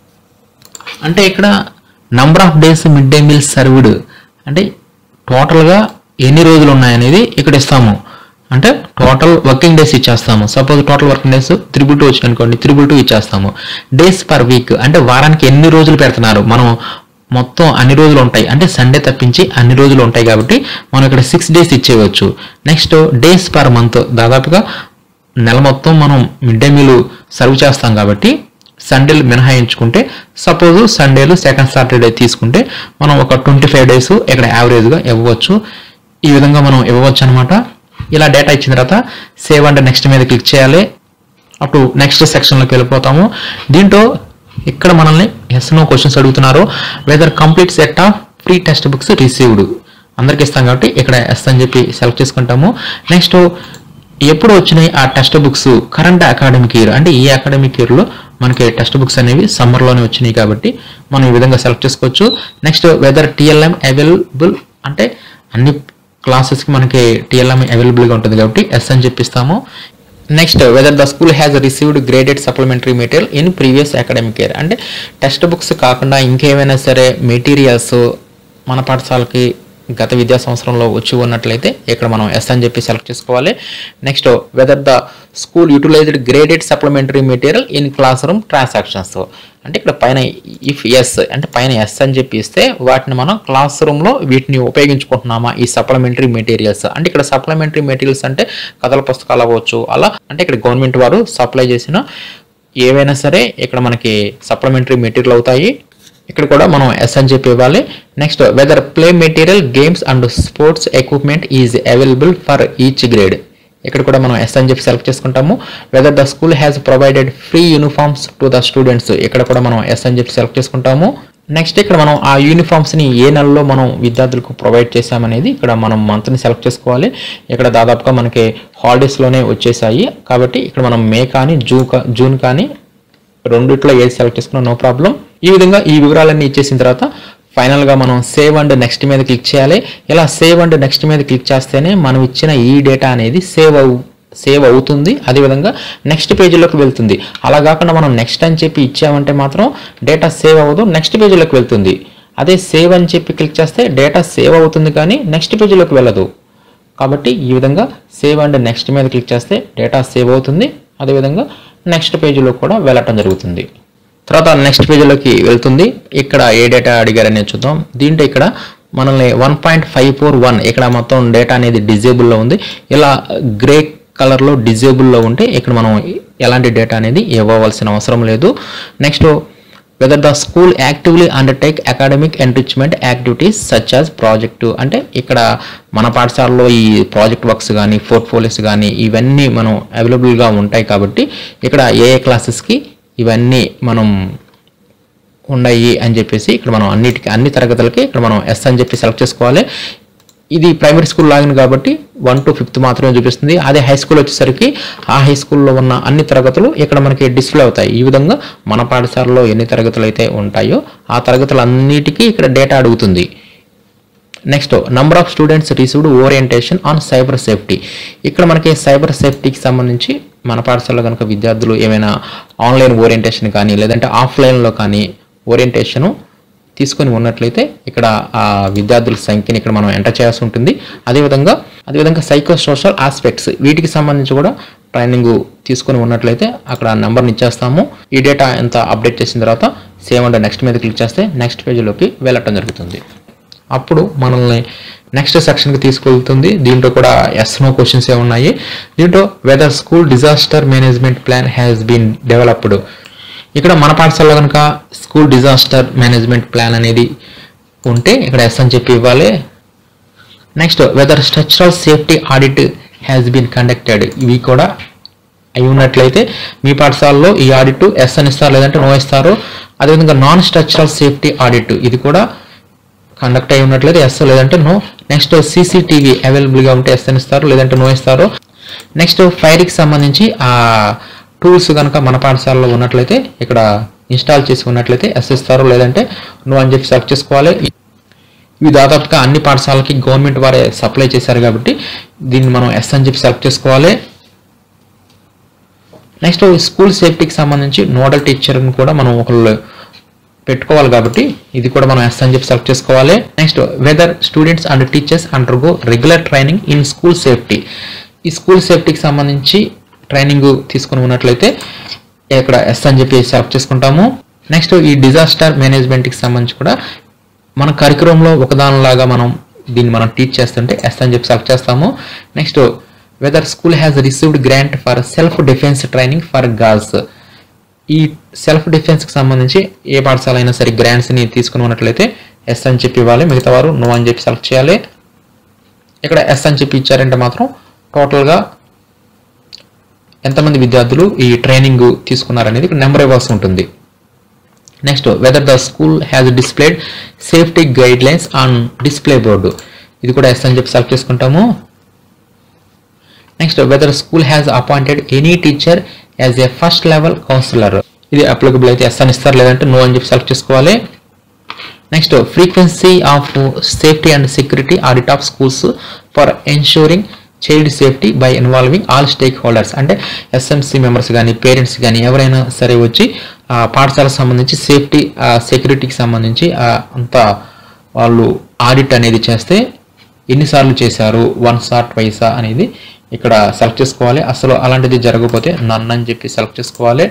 అంటే ఇక్కడ number of days mid day meal served అంటే టోటల్గా ఎన్ని రోజులు ఉన్నాయనేది ఇక్కడ ఇస్తాము. అంటే టోటల్ వర్కింగ్ డేస్ ఇచ్చేస్తాము. సపోజ్ టోటల్ వర్కింగ్ డేస్ 3/2 వచ్చింది అనుకోండి, 3/2 ఇచ్చేస్తాము. డేస్ పర్ వీక్ అంటే వారానికి ఎన్ని రోజులు పెడుతున్నారు, మనం మొత్తం అన్ని రోజులు ఉంటాయి అంటే సండే తప్పించి అన్ని రోజులు ఉంటాయి కాబట్టి మనం ఇక్కడ 6 డేస్ ఇచ్చేయవచ్చు. నెక్స్ట్ డేస్ పర్ మంత్ దాదాపుగా నెల మొత్తం మనం మిడ్ డే మీల్ సర్వ్ చేస్తాం కాబట్టి సండేలు మినహాయించుకుంటే సపోజ్ సండేలు సెకండ్ సాటర్డే తీసుకుంటే మనం ఒక 25 డేస్ ఇక్కడ యావరేజ్గా ఇవ్వచ్చు. ఈ విధంగా మనం ఇవ్వవచ్చు అనమాట. ఇలా డేటా ఇచ్చిన తర్వాత సేవ్ అండ్ నెక్స్ట్ మీద క్లిక్ చేయాలి. అప్పుడు నెక్స్ట్ సెక్షన్లోకి వెళ్ళిపోతాము. దీంట్లో ఇక్కడ మనల్ని ఎస్ నో క్వశ్చన్స్ అడుగుతున్నారు. Whether complete set of free text books received అందరికి ఇస్తాం కాబట్టి ఇక్కడ ఎస్ అని చెప్పి సెలెక్ట్ చేసుకుంటాము. నెక్స్ట్ ఎప్పుడు వచ్చినాయి ఆ text books current academic year అంటే ఈ అకాడమిక్ ఇయర్లో మనకి టెక్స్ట్ బుక్స్ అనేవి సమ్మర్లోనే వచ్చినాయి కాబట్టి మనం ఈ విధంగా సెలెక్ట్ చేసుకోవచ్చు. నెక్స్ట్ వెదర్ టిఎల్ఎం అవైలబుల్ అంటే అన్ని క్లాసెస్కి మనకి టిఎల్ఎం అవైలబుల్గా ఉంటుంది కాబట్టి ఎస్ అని చెప్పిస్తాము. Next whether the school has received graded supplementary material in previous academic year అంటే టెక్స్ట్ బుక్స్ కాకుండా ఇంకేమైనా సరే మెటీరియల్స్ మన పాఠశాలకి గత విద్యా సంవత్సరంలో వచ్చి ఉన్నట్లయితే ఇక్కడ మనం ఎస్ అని చెప్పి సెలెక్ట్ చేసుకోవాలి. Next whether the school utilised graded supplementary material in class room transactions. అంటే ఇక్కడ పైన ఇఫ్ ఎస్ అంటే పైన ఎస్ అని చెప్పి ఇస్తే వాటిని మనం క్లాస్ రూమ్లో వీటిని ఉపయోగించుకుంటున్నామా ఈ సప్లిమెంటరీ మెటీరియల్స్. అంటే ఇక్కడ సప్లిమెంటరీ మెటీరియల్స్ అంటే కథల పుస్తకాలు అవ్వచ్చు, అలా అంటే ఇక్కడ గవర్నమెంట్ వారు సప్లై చేసిన ఏవైనా సరే ఇక్కడ మనకి సప్లిమెంటరీ మెటీరియల్ అవుతాయి. ఇక్కడ కూడా మనం ఎస్ అని చెప్పి ఇవ్వాలి. Next whether play material games and sports equipment is available for each grade. ఇక్కడ కూడా మనం ఎస్ అని చెప్పి సెలెక్ట్ చేసుకుంటాము. Whether the school has provided free uniforms to the students. ఇక్కడ కూడా మనం ఎస్ అని చెప్పి సెలెక్ట్ చేసుకుంటాము. నెక్స్ట్ ఇక్కడ మనం ఆ యూనిఫామ్స్ని ఏ నెలలో మనం విద్యార్థులకు ప్రొవైడ్ చేసామనేది ఇక్కడ మనం మంత్ని సెలెక్ట్ చేసుకోవాలి. ఇక్కడ దాదాపుగా మనకి హాలిడేస్లోనే వచ్చేసాయి కాబట్టి ఇక్కడ మనం మే కానీ జూన్ కానీ రెండిట్లో ఏది సెలెక్ట్ చేసుకున్నా నో ప్రాబ్లం. ఈ విధంగా ఈ వివరాలన్నీ ఇచ్చేసిన తర్వాత ఫైనల్గా మనం సేవ్ అండ్ నెక్స్ట్ మీద క్లిక్ చేయాలి. ఇలా సేవ్ అండ్ నెక్స్ట్ మీద క్లిక్ చేస్తేనే మనం ఇచ్చిన ఈ డేటా అనేది సేవ్ అవుతుంది, అదేవిధంగా నెక్స్ట్ పేజీలోకి వెళ్తుంది. అలా కాకుండా మనం నెక్స్ట్ అని చెప్పి ఇచ్చామంటే మాత్రం డేటా సేవ్ అవ్వదు, నెక్స్ట్ పేజీలోకి వెళ్తుంది. అదే సేవ్ అని చెప్పి క్లిక్ చేస్తే డేటా సేవ్ అవుతుంది కానీ నెక్స్ట్ పేజీలోకి వెళ్ళదు. కాబట్టి ఈ విధంగా సేవ్ అండ్ నెక్స్ట్ మీద క్లిక్ చేస్తే డేటా సేవ్ అవుతుంది, అదేవిధంగా నెక్స్ట్ పేజీలో కూడా వెళ్ళటం జరుగుతుంది. తర్వాత నెక్స్ట్ పేజీలోకి వెళ్తుంది. ఇక్కడ ఏ డేటా అడిగారనేది చూద్దాం. దీంట్లో ఇక్కడ మనల్ని 1.541 ఇక్కడ మొత్తం డేటా అనేది డిజేబుల్లో ఉంది. ఇలా గ్రే కలర్లో డిజేబుల్లో ఉంటే ఇక్కడ మనం ఎలాంటి డేటా అనేది ఇవ్వవలసిన అవసరం లేదు. Next whether the school actively undertake academic enrichment activities such as project. అంటే ఇక్కడ మన పాఠశాలలో ఈ ప్రాజెక్ట్ వర్క్స్ కానీ పోర్ట్ఫోలియోస్ కానీ ఇవన్నీ మనం అవైలబుల్గా ఉంటాయి కాబట్టి ఇక్కడ ఏ క్లాసెస్కి ఇవన్నీ మనం ఉన్నాయి అని చెప్పేసి ఇక్కడ మనం అన్ని తరగతులకి ఇక్కడ మనం ఎస్ అని చెప్పి సెలెక్ట్ చేసుకోవాలి. ఇది ప్రైమరీ స్కూల్ లాగిన్ కాబట్టి 1 to 5th మాత్రమే చూపిస్తుంది. అదే హై స్కూల్ వచ్చేసరికి ఆ హై స్కూల్లో ఉన్న అన్ని తరగతులు ఇక్కడ మనకి డిస్ప్లే అవుతాయి. ఈ విధంగా మన పాఠశాలలో ఎన్ని తరగతులు అయితే ఉంటాయో ఆ తరగతులన్నిటికీ ఇక్కడ డేటా అడుగుతుంది. Next number of students received orientation on cyber safety. ఇక్కడ మనకి సైబర్ సేఫ్టీకి సంబంధించి మన పాఠశాలలో కనుక విద్యార్థులు ఏమైనా ఆన్లైన్ ఓరియంటేషన్ కానీ లేదంటే ఆఫ్లైన్లో కానీ ఓరియంటేషను తీసుకొని ఉన్నట్లయితే ఇక్కడ ఆ విద్యార్థుల సంఖ్యని ఇక్కడ మనం ఎంటర్ చేయాల్సి ఉంటుంది. అదేవిధంగా సైకో సోషల్ ఆస్పెక్ట్స్ వీటికి సంబంధించి కూడా ట్రైనింగ్ తీసుకొని ఉన్నట్లయితే అక్కడ నెంబర్ని ఇచ్చేస్తాము. ఈ డేటా ఎంత అప్డేట్ చేసిన తర్వాత సేవ్ అండ్ నెక్స్ట్ మీద క్లిక్ చేస్తే నెక్స్ట్ పేజీలోకి వెళ్ళటం జరుగుతుంది. అప్పుడు మనల్ని నెక్స్ట్ సెక్షన్కి తీసుకెళ్తుంది. దీంట్లో కూడా ఎస్ నో క్వశ్చన్స్ ఏ ఉన్నాయి. దీంట్లో whether school disaster management plan has been developed. ఇక్కడ మన పాఠశాలలో కనుక స్కూల్ డిజాస్టర్ మేనేజ్మెంట్ ప్లాన్ అనేది ఉంటే ఇక్కడ ఎస్ అని చెప్పి ఇవ్వాలి. Next whether structural safety audit has been conducted. ఇవి కూడా అయి ఉన్నట్లయితే మీ పాఠశాలలో ఈ ఆడిట్ ఎస్ అని ఇస్తారు, లేదంటే నో ఇస్తారు. అదేవిధంగా నాన్ స్ట్రక్చరల్ సేఫ్టీ ఆడిట్ ఇది కూడా కండక్ట్ అయి ఉన్నట్లయితే ఎస్ లేదంటే నో. నెక్స్ట్ సీసీటీవీ అవైలబుల్గా ఉంటే ఎస్ అని ఇస్తారు, లేదంటే నో ఇస్తారు. నెక్స్ట్ ఫైర్కి సంబంధించి ఆ టూల్స్ కనుక మన పాఠశాలలో ఉన్నట్లయితే ఇక్కడ ఇన్స్టాల్ చేసి ఉన్నట్లయితే ఎస్ ఇస్తారు, లేదంటే నో అని చెప్పి సెలెక్ట్ చేసుకోవాలి. ఇవి దాదాపుగా అన్ని పాఠశాలకి గవర్నమెంట్ వారే సప్లై చేశారు కాబట్టి దీన్ని మనం ఎస్ అని చెప్పి సెలెక్ట్ చేసుకోవాలి. నెక్స్ట్ స్కూల్ సేఫ్టీకి సంబంధించి నోడల్ టీచర్ని కూడా మనం ఒకళ్ళు పెట్టుకోవాలి కాబట్టి ఇది కూడా మనం ఎస్ అని చెప్పి సెలెక్ట్ చేసుకోవాలి. Next whether students and teachers undergo regular training in school safety. ఈ స్కూల్ సేఫ్టీకి సంబంధించి ట్రైనింగ్ తీసుకుని ఉన్నట్లయితే ఇక్కడ ఎస్ అని చెప్పి సెలెక్ట్ చేసుకుంటాము. నెక్స్ట్ ఈ డిజాస్టర్ మేనేజ్మెంట్కి సంబంధించి కూడా మన కరికులంలో ఒకదానిలాగా దీన్ని మనం టీచ్ చేస్తుంటే ఎస్ అని చెప్పి సెలెక్ట్ చేస్తాము. Next whether school has received grant for self defence training for girls. ఈ సెల్ఫ్ డిఫెన్స్కి సంబంధించి ఏ పాఠశాల అయినా సరే గ్రాంట్స్ని తీసుకుని ఉన్నట్లయితే ఎస్ అని చెప్పి ఇవ్వాలి, మిగతా వారు నో అని చెప్పి సెలెక్ట్ చేయాలి. ఇక్కడ ఎస్ అని చెప్పి ఇచ్చారంటే మాత్రం టోటల్గా ఎంతమంది విద్యార్థులు ఈ ట్రైనింగ్ తీసుకున్నారనేది నెంబర్ ఇవ్వాల్సి ఉంటుంది. Next whether the school has displayed safety guide lines on display board. ఇది కూడా ఎస్ అని చెప్పి సెలెక్ట్ చేసుకుంటాము. Next whether school has appointed any teacher as a first level counsellor. ఇది అప్లికబుల్ అయితే ఎస్ అని ఇస్తారు, లేదంటే నో అని చెప్పి సెలెక్ట్ చేసుకోవాలి. Next frequency of safety and security audit of schools for ensuring child safety by involving all stake holders. అంటే SMC members కానీ పేరెంట్స్ కానీ ఎవరైనా సరే వచ్చి పాఠశాలకు సంబంధించి సెక్యూరిటీకి సంబంధించి అంతా వాళ్ళు ఆడిట్ అనేది చేస్తే ఎన్నిసార్లు చేశారు, వన్సా ట్వైసా అనేది ఇక్కడ సెలెక్ట్ చేసుకోవాలి. అసలు అలాంటిది జరగకపోతే నన్ అని చెప్పి సెలెక్ట్ చేసుకోవాలి.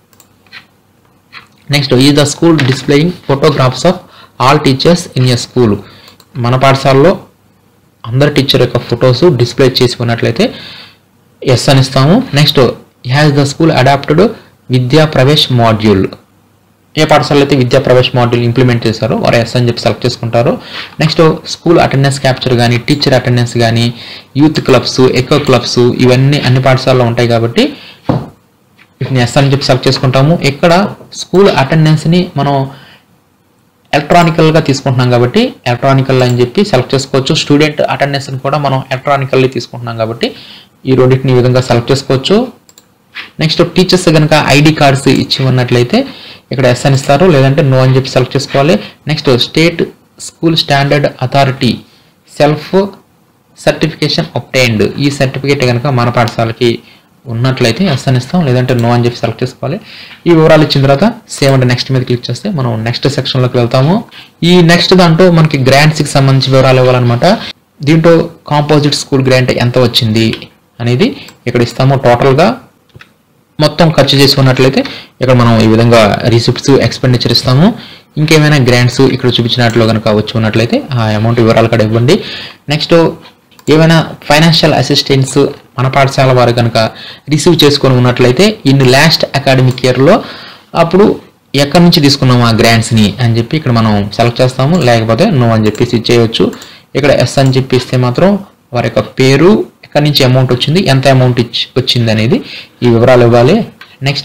నెక్స్ట్ ఈ the school displaying photographs of all teachers in a school. మన పాఠశాలలో అందరి టీచర్ యొక్క ఫొటోస్ డిస్ప్లే చేసి ఉన్నట్లయితే ఎస్ అని ఇస్తాము. Next has the school adopted Vidya Pravesh module. ఏ పాఠశాలలో అయితే విద్యా ప్రవేశ్ మాడ్యూల్ ఇంప్లిమెంట్ చేశారో వారు ఎస్ అని చెప్పి సెలెక్ట్ చేసుకుంటారు. నెక్స్ట్ స్కూల్ అటెండెన్స్ క్యాప్చర్ కానీ, టీచర్ అటెండెన్స్ కానీ, యూత్ క్లబ్స్, ఎకో క్లబ్స్ ఇవన్నీ అన్ని పాఠశాలలో ఉంటాయి కాబట్టి వీటిని ఎస్ అని చెప్పి సెలెక్ట్ చేసుకుంటాము. ఇక్కడ స్కూల్ అటెండెన్స్ని మనం ఎలక్ట్రానికల్గా తీసుకుంటున్నాం కాబట్టి ఎలక్ట్రానికల్ అని చెప్పి సెలెక్ట్ చేసుకోవచ్చు. స్టూడెంట్ అటెండెన్స్ని కూడా మనం ఎలక్ట్రానికల్లీ తీసుకుంటున్నాం కాబట్టి ఈ రెండింటిని ఈ విధంగా సెలెక్ట్ చేసుకోవచ్చు. నెక్స్ట్ టీచర్స్ కనుక ఐడి కార్డ్స్ ఇచ్చి ఉన్నట్లయితే ఇక్కడ ఎస్ అని ఇస్తారు, లేదంటే నో అని చెప్పి సెలెక్ట్ చేసుకోవాలి. Next state school standard authority self certification obtained. ఈ సర్టిఫికేట్ కనుక మన పాఠశాలకి ఉన్నట్లయితే ఎస్ అని ఇస్తాం, లేదంటే నో అని చెప్పి సెలెక్ట్ చేసుకోవాలి. ఈ వివరాలు ఇచ్చిన తర్వాత సేవ్ అండ్ నెక్స్ట్ మీద క్లిక్ చేస్తే మనం నెక్స్ట్ సెక్షన్లోకి వెళ్తాము. ఈ నెక్స్ట్ దాంట్లో మనకి గ్రాంట్స్కి సంబంధించి వివరాలు ఇవ్వాలన్నమాట. దీంట్లో కాంపోజిట్ స్కూల్ గ్రాంట్ ఎంత వచ్చింది అనేది ఇక్కడ ఇస్తాము. టోటల్గా మొత్తం ఖర్చు చేసి ఉన్నట్లయితే ఇక్కడ మనం ఈ విధంగా రిసిప్ట్స్, ఎక్స్పెండిచర్ ఇస్తాము. ఇంకేమైనా గ్రాంట్స్ ఇక్కడ చూపించినట్లు కనుక వచ్చి ఉన్నట్లయితే ఆ అమౌంట్ వివరాలు కూడా ఇవ్వండి. నెక్స్ట్ ఏమైనా ఫైనాన్షియల్ అసిస్టెన్స్ మన పాఠశాల వారు కనుక రిసీవ్ చేసుకొని ఉన్నట్లయితే ఇన్ లాస్ట్ అకాడమిక్ ఇయర్లో అప్పుడు ఎక్కడి నుంచి తీసుకున్నాము ఆ గ్రాంట్స్ని అని చెప్పి ఇక్కడ మనం సెలెక్ట్ చేస్తాము, లేకపోతే నో అని చెప్పేసి ఇచ్చేయచ్చు. ఇక్కడ ఎస్ అని చెప్పి ఇస్తే మాత్రం వారి యొక్క పేరు, ఎక్కడి నుంచి అమౌంట్ వచ్చింది, ఎంత అమౌంట్ వచ్చింది అనేది ఈ వివరాలు ఇవ్వాలి. నెక్స్ట్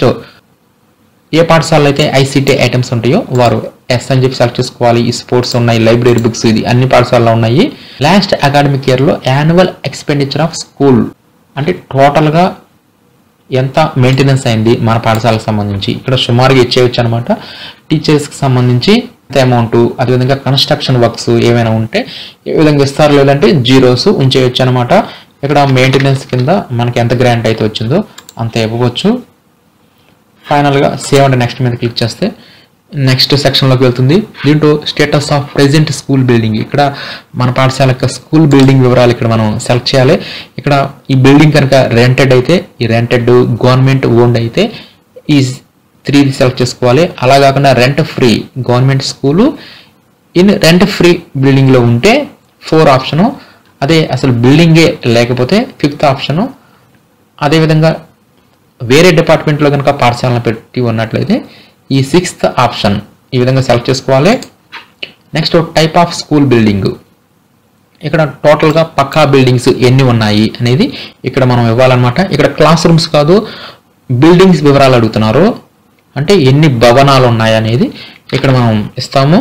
ఏ పాఠశాలలో అయితే ఐసీటీ ఐటమ్స్ ఉంటాయో వారు ఎస్ అని చెప్పి సెలెక్ట్ చేసుకోవాలి. ఈ స్పోర్ట్స్ ఉన్నాయి, లైబ్రరీ బుక్స్, ఇది అన్ని పాఠశాలలో ఉన్నాయి. లాస్ట్ అకాడమిక్ ఇయర్లో యాన్యువల్ ఎక్స్పెండిచర్ ఆఫ్ స్కూల్ అంటే టోటల్గా ఎంత మెయింటెనెన్స్ అయింది మన పాఠశాలకు సంబంధించి ఇక్కడ సుమారుగా ఇచ్చేయచ్చు అనమాట. టీచర్స్కి సంబంధించి ఎంత అమౌంట్, అదేవిధంగా కన్స్ట్రక్షన్ వర్క్స్ ఏమైనా ఉంటే ఏ విధంగా ఇస్తారు, లేదంటే జీరోస్ ఉంచేయచ్చు అనమాట. ఇక్కడ మెయింటెనెన్స్ కింద మనకి ఎంత గ్రాంట్ అయితే వచ్చిందో అంత ఇవ్వవచ్చు. ఫైనల్గా సేవ్ అండ్ నెక్స్ట్ మీద క్లిక్ చేస్తే నెక్స్ట్ సెక్షన్లోకి వెళ్తుంది. దీంట్లో status of present school building, ఇక్కడ మన పాఠశాల యొక్క స్కూల్ బిల్డింగ్ వివరాలు ఇక్కడ మనం సెలెక్ట్ చేయాలి. ఇక్కడ ఈ బిల్డింగ్ కనుక రెంటెడ్ అయితే, ఈ రెంటెడ్ గవర్నమెంట్ ఓన్డ్ అయితే ఈ 3 సెలెక్ట్ చేసుకోవాలి. అలా కాకుండా rent free government school in rent free బిల్డింగ్లో ఉంటే 4 ఆప్షను, అదే అసలు బిల్డింగే లేకపోతే 5th ఆప్షను. అదేవిధంగా వేరే డిపార్ట్మెంట్లో కనుక పాఠశాలను పెట్టి ఉన్నట్లయితే ఈ 6th ఆప్షన్ ఈ విధంగా సెలెక్ట్ చేసుకోవాలి. Next type of school building, ఇక్కడ టోటల్గా పక్కా బిల్డింగ్స్ ఎన్ని ఉన్నాయి అనేది ఇక్కడ మనం ఇవ్వాలన్నమాట. ఇక్కడ క్లాస్ రూమ్స్ కాదు, బిల్డింగ్స్ వివరాలు అడుగుతున్నారు, అంటే ఎన్ని భవనాలు ఉన్నాయి అనేది ఇక్కడ మనం ఇస్తాము.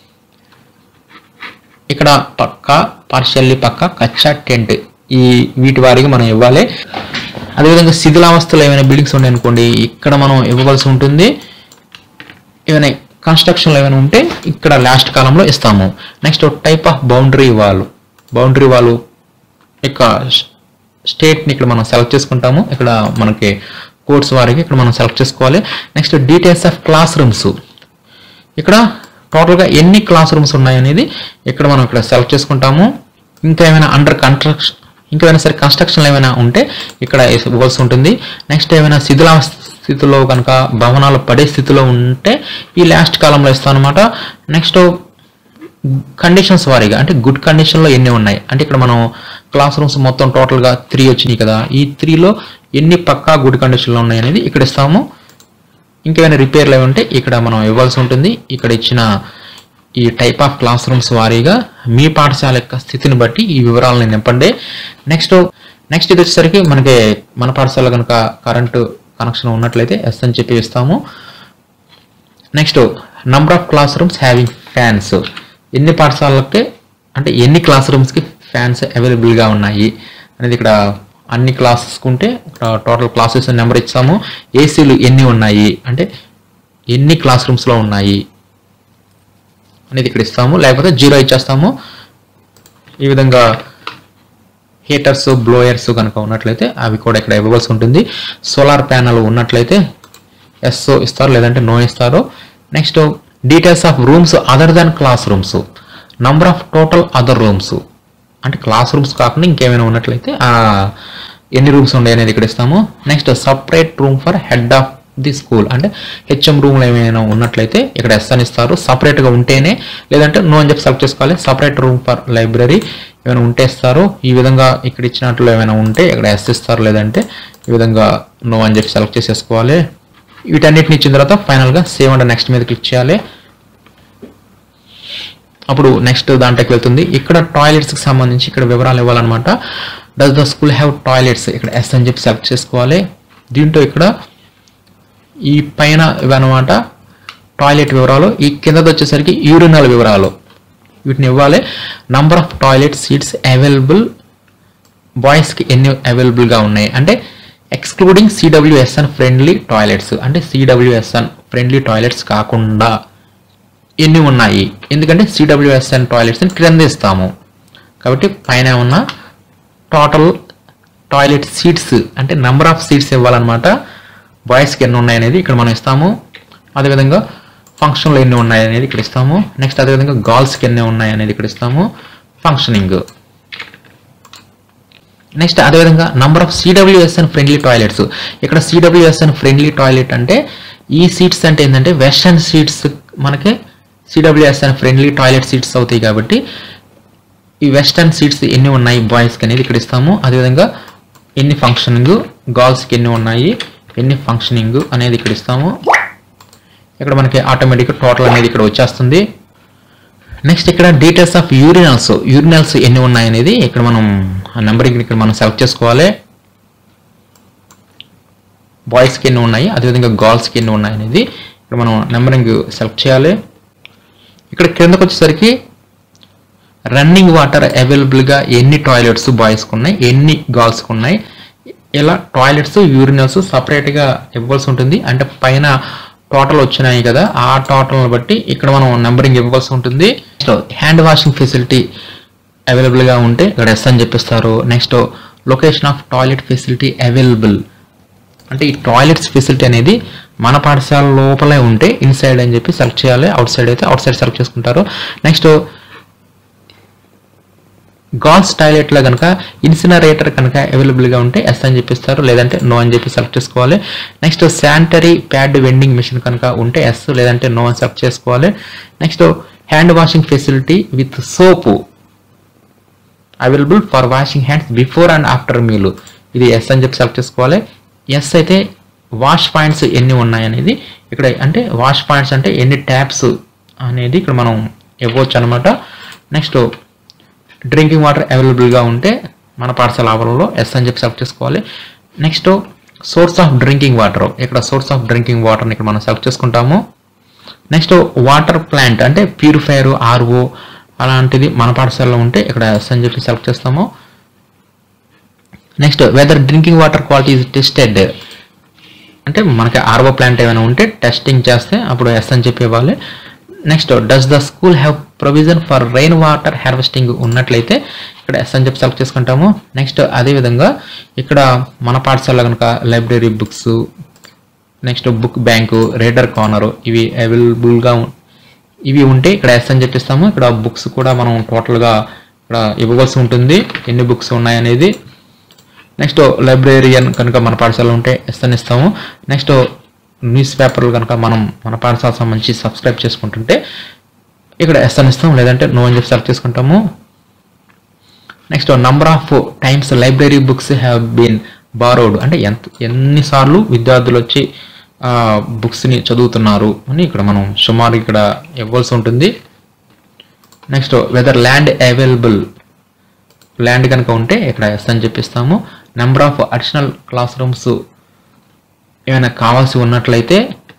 ఇక్కడ పక్కా, పార్షియల్లీ పక్కా, కచ్చా, టెంట్ ఈ వీటి వారికి మనం ఇవ్వాలి. అదేవిధంగా శిథిలావస్థలో ఏమైనా బిల్డింగ్స్ ఉన్నాయి అనుకోండి ఇక్కడ మనం ఇవ్వవలసి ఉంటుంది. ఏమైనా కన్స్ట్రక్షన్లో ఏమైనా ఉంటే ఇక్కడ లాస్ట్ కాలంలో ఇస్తాము. Next type of boundary wall, boundary wall యొక్క స్టేట్ని ఇక్కడ మనం సెలెక్ట్ చేసుకుంటాము. ఇక్కడ మనకి కోర్స్ వారికి ఇక్కడ మనం సెలెక్ట్ చేసుకోవాలి. Next details of class rooms, ఇక్కడ టోటల్గా ఎన్ని క్లాస్ రూమ్స్ ఉన్నాయనేది ఇక్కడ మనం ఇక్కడ సెలెక్ట్ చేసుకుంటాము. ఇంకా ఏమైనా అండర్ కన్స్ట్రక్షన్, ఇంకేమైనా సరే కన్స్ట్రక్షన్లు ఏమైనా ఉంటే ఇక్కడ ఇవ్వాల్సి ఉంటుంది. నెక్స్ట్ ఏమైనా శిథిలావస్థ స్థితిలో కనుక భవనాలు పడే స్థితిలో ఉంటే ఈ లాస్ట్ కాలంలో ఇస్తాం అనమాట. నెక్స్ట్ కండిషన్స్ వారీగా, అంటే గుడ్ కండిషన్లో ఎన్ని ఉన్నాయి అంటే ఇక్కడ మనం క్లాస్ రూమ్స్ మొత్తం టోటల్గా 3 వచ్చినాయి కదా, ఈ 3లో ఎన్ని పక్కా గుడ్ కండిషన్లో ఉన్నాయి అనేది ఇక్కడ ఇస్తాము. ఇంకేమైనా రిపేర్లు ఏమి ఉంటే ఇక్కడ మనం ఇవ్వాల్సి ఉంటుంది. ఇక్కడ ఇచ్చిన ఈ టైప్ ఆఫ్ క్లాస్ రూమ్స్ వారీగా మీ పాఠశాల యొక్క స్థితిని బట్టి ఈ వివరాలను నింపండి. నెక్స్ట్ ఇది వచ్చేసరికి మనకి మన పాఠశాల కనుక కరెంటు కనెక్షన్ ఉన్నట్లయితే ఎస్ అని చెప్పి ఇస్తాము. Next number of class rooms having fans, ఎన్ని పాఠశాలకి అంటే ఎన్ని క్లాస్ రూమ్స్కి ఫ్యాన్స్ అవైలబుల్గా ఉన్నాయి అనేది ఇక్కడ అన్ని క్లాసెస్కి ఉంటే ఇక్కడ టోటల్ క్లాసెస్ నెంబర్ ఇస్తాము. ఏసీలు ఎన్ని ఉన్నాయి అంటే ఎన్ని క్లాస్ రూమ్స్లో ఉన్నాయి అనేది ఇక్కడ ఇస్తాము, లేకపోతే 0 ఇచ్చేస్తాము. ఈ విధంగా హీటర్స్, బ్లోయర్స్ కనుక ఉన్నట్లయితే అవి కూడా ఇక్కడ ఇవ్వవలసి ఉంటుంది. సోలార్ ప్యానల్ ఉన్నట్లయితే ఎస్ ఇస్తారు, లేదంటే నో ఇస్తారు. Next details of rooms other than class rooms, number of total other rooms అంటే క్లాస్ రూమ్స్ కాకుండా ఇంకేమైనా ఉన్నట్లయితే ఎన్ని రూమ్స్ ఉన్నాయి అనేది ఇక్కడ ఇస్తాము. Next separate room for head of the school అంటే హెచ్ఎం రూమ్లో ఏమైనా ఉన్నట్లయితే ఇక్కడ ఎస్ అని ఇస్తారు. సపరేట్గా ఉంటేనే, లేదంటే నో అని చెప్పి సెలెక్ట్ చేసుకోవాలి. సపరేట్ రూమ్ ఫర్ లైబ్రరీ ఏమైనా ఉంటే ఇస్తారు. ఈ విధంగా ఇక్కడ ఇచ్చినట్లు ఏమైనా ఉంటే ఇక్కడ ఎస్ ఇస్తారు, లేదంటే ఈ విధంగా నో అని చెప్పి సెలెక్ట్ చేసేసుకోవాలి. వీటన్నిటిని ఇచ్చిన తర్వాత ఫైనల్గా సేవ్ అండ్ నెక్స్ట్ మీద క్లిక్ చేయాలి. అప్పుడు నెక్స్ట్ దాంట్లోకి వెళ్తుంది. ఇక్కడ టాయిలెట్స్కి సంబంధించి ఇక్కడ వివరాలు ఇవ్వాలన్నమాట. Does the school have toilets ఇక్కడ ఎస్ అని చెప్పి సెలెక్ట్ చేసుకోవాలి. దీంట్లో ఇక్కడ ఈ పైన ఇవన్నమాట టాయిలెట్ వివరాలు, ఈ కిందది వచ్చేసరికి యూరినల్ వివరాలు, వీటిని ఇవ్వాలి. Number of toilet seats available, బాయ్స్కి ఎన్ని అవైలబుల్గా ఉన్నాయి అంటే ఎక్స్క్లూడింగ్ CWSN ఫ్రెండ్లీ టాయిలెట్స్ అంటే CWSN ఫ్రెండ్లీ టాయిలెట్స్ కాకుండా ఎన్ని ఉన్నాయి, ఎందుకంటే CWSN టాయిలెట్స్ని క్రింద ఇస్తాము కాబట్టి పైన ఉన్న టోటల్ టాయిలెట్ సీట్స్ అంటే నెంబర్ ఆఫ్ సీట్స్ ఇవ్వాలన్నమాట. బాయ్స్కి ఎన్ని ఉన్నాయి అనేది ఇక్కడ మనం ఇస్తాము. అదేవిధంగా ఫంక్షన్లో ఎన్ని ఉన్నాయి అనేది ఇక్కడ ఇస్తాము. నెక్స్ట్ అదేవిధంగా గర్ల్స్కి ఎన్ని ఉన్నాయి అనేది ఇక్కడ ఇస్తాము. ఫంక్షనింగ్ నెక్స్ట్ అదేవిధంగా number of CWSN friendly toilets ఇక్కడ CWSN ఫ్రెండ్లీ టాయిలెట్ అంటే ఈ సీట్స్ అంటే ఏంటంటే వెస్టర్న్ సీట్స్ మనకి CWSN ఫ్రెండ్లీ టాయిలెట్ సీట్స్ అవుతాయి కాబట్టి ఈ వెస్టర్న్ సీట్స్ ఎన్ని ఉన్నాయి బాయ్స్కి అనేది ఇక్కడ ఇస్తాము. అదేవిధంగా ఎన్ని ఫంక్షనింగ్, గర్ల్స్కి ఎన్ని ఉన్నాయి, ఎన్ని ఫంక్షనింగ్ అనేది ఇక్కడ ఇస్తాము. ఇక్కడ మనకి ఆటోమేటిక్గా టోటల్ అనేది ఇక్కడ వచ్చేస్తుంది. నెక్స్ట్ ఇక్కడ డీటెయిల్స్ ఆఫ్ యూరినల్స్ ఎన్ని ఉన్నాయి అనేది ఇక్కడ మనం నెంబరింగ్ ఇక్కడ మనం సెలెక్ట్ చేసుకోవాలి. బాయ్స్కి ఎన్ని ఉన్నాయి, అదేవిధంగా గర్ల్స్కి ఎన్ని ఉన్నాయి అనేది ఇక్కడ మనం నెంబరింగ్ సెలెక్ట్ చేయాలి. ఇక్కడ కిందకు వచ్చేసరికి రన్నింగ్ వాటర్ అవైలబుల్గా ఎన్ని టాయిలెట్స్ బాయ్స్కి ఉన్నాయి, ఎన్ని గర్ల్స్కి ఉన్నాయి, ఇలా టాయిలెట్స్ యూరినల్స్ సపరేట్గా ఇవ్వాల్సి ఉంటుంది. అంటే పైన టోటల్ వచ్చినాయి కదా, ఆ టోటల్ని బట్టి ఇక్కడ మనం నెంబరింగ్ ఇవ్వాల్సి ఉంటుంది. నెక్స్ట్ హ్యాండ్ వాషింగ్ ఫెసిలిటీ అవైలబుల్గా ఉంటే ఇక్కడ ఎస్ అని చెప్పిస్తారు. Next location of toilet facility available అంటే ఈ టాయిలెట్స్ ఫెసిలిటీ అనేది మన పాఠశాల లోపలే ఉంటే ఇన్సైడ్ అని చెప్పి సెలెక్ట్ చేయాలి. అవుట్ సైడ్ అయితే అవుట్ సైడ్ సెలెక్ట్ చేసుకుంటారు. నెక్స్ట్ గర్ల్స్ టాయిలెట్లో కనుక ఇన్సినరేటర్ కనుక అవైలబుల్గా ఉంటే ఎస్ అని చెప్పిస్తారు, లేదంటే నో అని చెప్పి సెలెక్ట్ చేసుకోవాలి. Next sanitary pad vending machine కనుక ఉంటే ఎస్, లేదంటే నో అని సెలెక్ట్ చేసుకోవాలి. Next hand washing facility with soap available for washing hands before and after meal ఇది ఎస్ అని చెప్పి సెలెక్ట్ చేసుకోవాలి. ఎస్ అయితే వాష్ పాయింట్స్ ఎన్ని ఉన్నాయి అనేది ఇక్కడ అంటే వాష్ పాయింట్స్ అంటే ఎన్ని ట్యాప్స్ అనేది ఇక్కడ మనం ఇవ్వచ్చు అనమాట. నెక్స్ట్ డ్రింకింగ్ వాటర్ అవైలబుల్గా ఉంటే మన పాఠశాల ఆవరణలో ఎస్ అని చెప్పి సెలెక్ట్ చేసుకోవాలి. Next source of drinking water ఇక్కడ సోర్స్ ఆఫ్ డ్రింకింగ్ వాటర్ని ఇక్కడ మనం సెలెక్ట్ చేసుకుంటాము. నెక్స్ట్ వాటర్ ప్లాంట్ అంటే ప్యూరిఫైయర్, RO అలాంటిది మన పాఠశాలలో ఉంటే ఇక్కడ ఎస్ అని చెప్పి సెలెక్ట్ చేస్తాము. Next whether drinking water quality is tested అంటే మనకి RO ప్లాంట్ ఏమైనా ఉంటే టెస్టింగ్ చేస్తే అప్పుడు ఎస్ అని చెప్పి ఇవ్వాలి. Next does the school have provision for rain water harvesting ఉన్నట్లయితే ఇక్కడ ఎస్ అని చెప్పి సెలెక్ట్ చేసుకుంటాము. నెక్స్ట్ అదేవిధంగా ఇక్కడ మన పాఠశాల కనుక library books, next book bank, reader corner ఇవి అవైలబుల్గా ఇవి ఉంటే ఇక్కడ ఎస్ అని చెప్పిస్తాము. ఇక్కడ బుక్స్ కూడా మనం టోటల్గా ఇక్కడ ఇవ్వవలసి ఉంటుంది ఎన్ని బుక్స్ ఉన్నాయనేది. నెక్స్ట్ లైబ్రేరియన్ కనుక మన పాఠశాల ఉంటే ఎస్ అని ఇస్తాము. నెక్స్ట్ న్యూస్ పేపర్లు కనుక మనం మన పాఠశాల సంబంధించి సబ్స్క్రైబ్ చేసుకుంటుంటే ఇక్కడ ఎస్ అని ఇస్తాం, లేదంటే నో అని చెప్పి సెలెక్ట్ చేసుకుంటాము. Next number of times library books have been borrowed అంటే ఎన్నిసార్లు విద్యార్థులు వచ్చి బుక్స్ని చదువుతున్నారు అని ఇక్కడ మనం సుమారు ఇక్కడ ఇవ్వాల్సి ఉంటుంది. Next whether land available land కనుక ఉంటే ఇక్కడ ఎస్ అని చెప్పిస్తాము. Number of additional class rooms ఏమైనా కావాల్సి ఉన్నట్లయితే